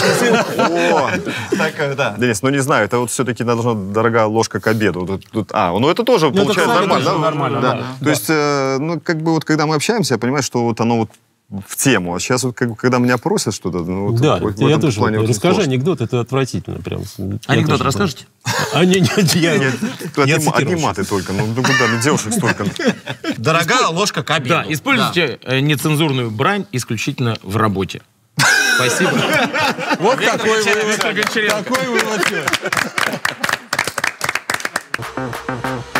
О, Такая, да. Денис, ну не знаю, это вот все-таки должна дорогая ложка к обеду. Тут- тут- а, ну это тоже это, получается кстати, нормально, тоже да? нормально, Да. да. То есть, э, ну как бы вот когда мы общаемся, я понимаю, что вот оно вот в тему. А сейчас вот, как, когда меня просят что-то... Ну, вот, Да, вот, я тоже. Вот, расскажи анекдот, это отвратительно. Прям. Анекдот расскажете? А, нет, нет, я, Нет, я одни, одни маты только. Ну, ну куда, ну девушек столько. Дорогая ложка к обеду. Да, используйте э, нецензурную брань исключительно в работе. Спасибо. Вот такой вывод. Виктор Гончаренко. Такой вывод.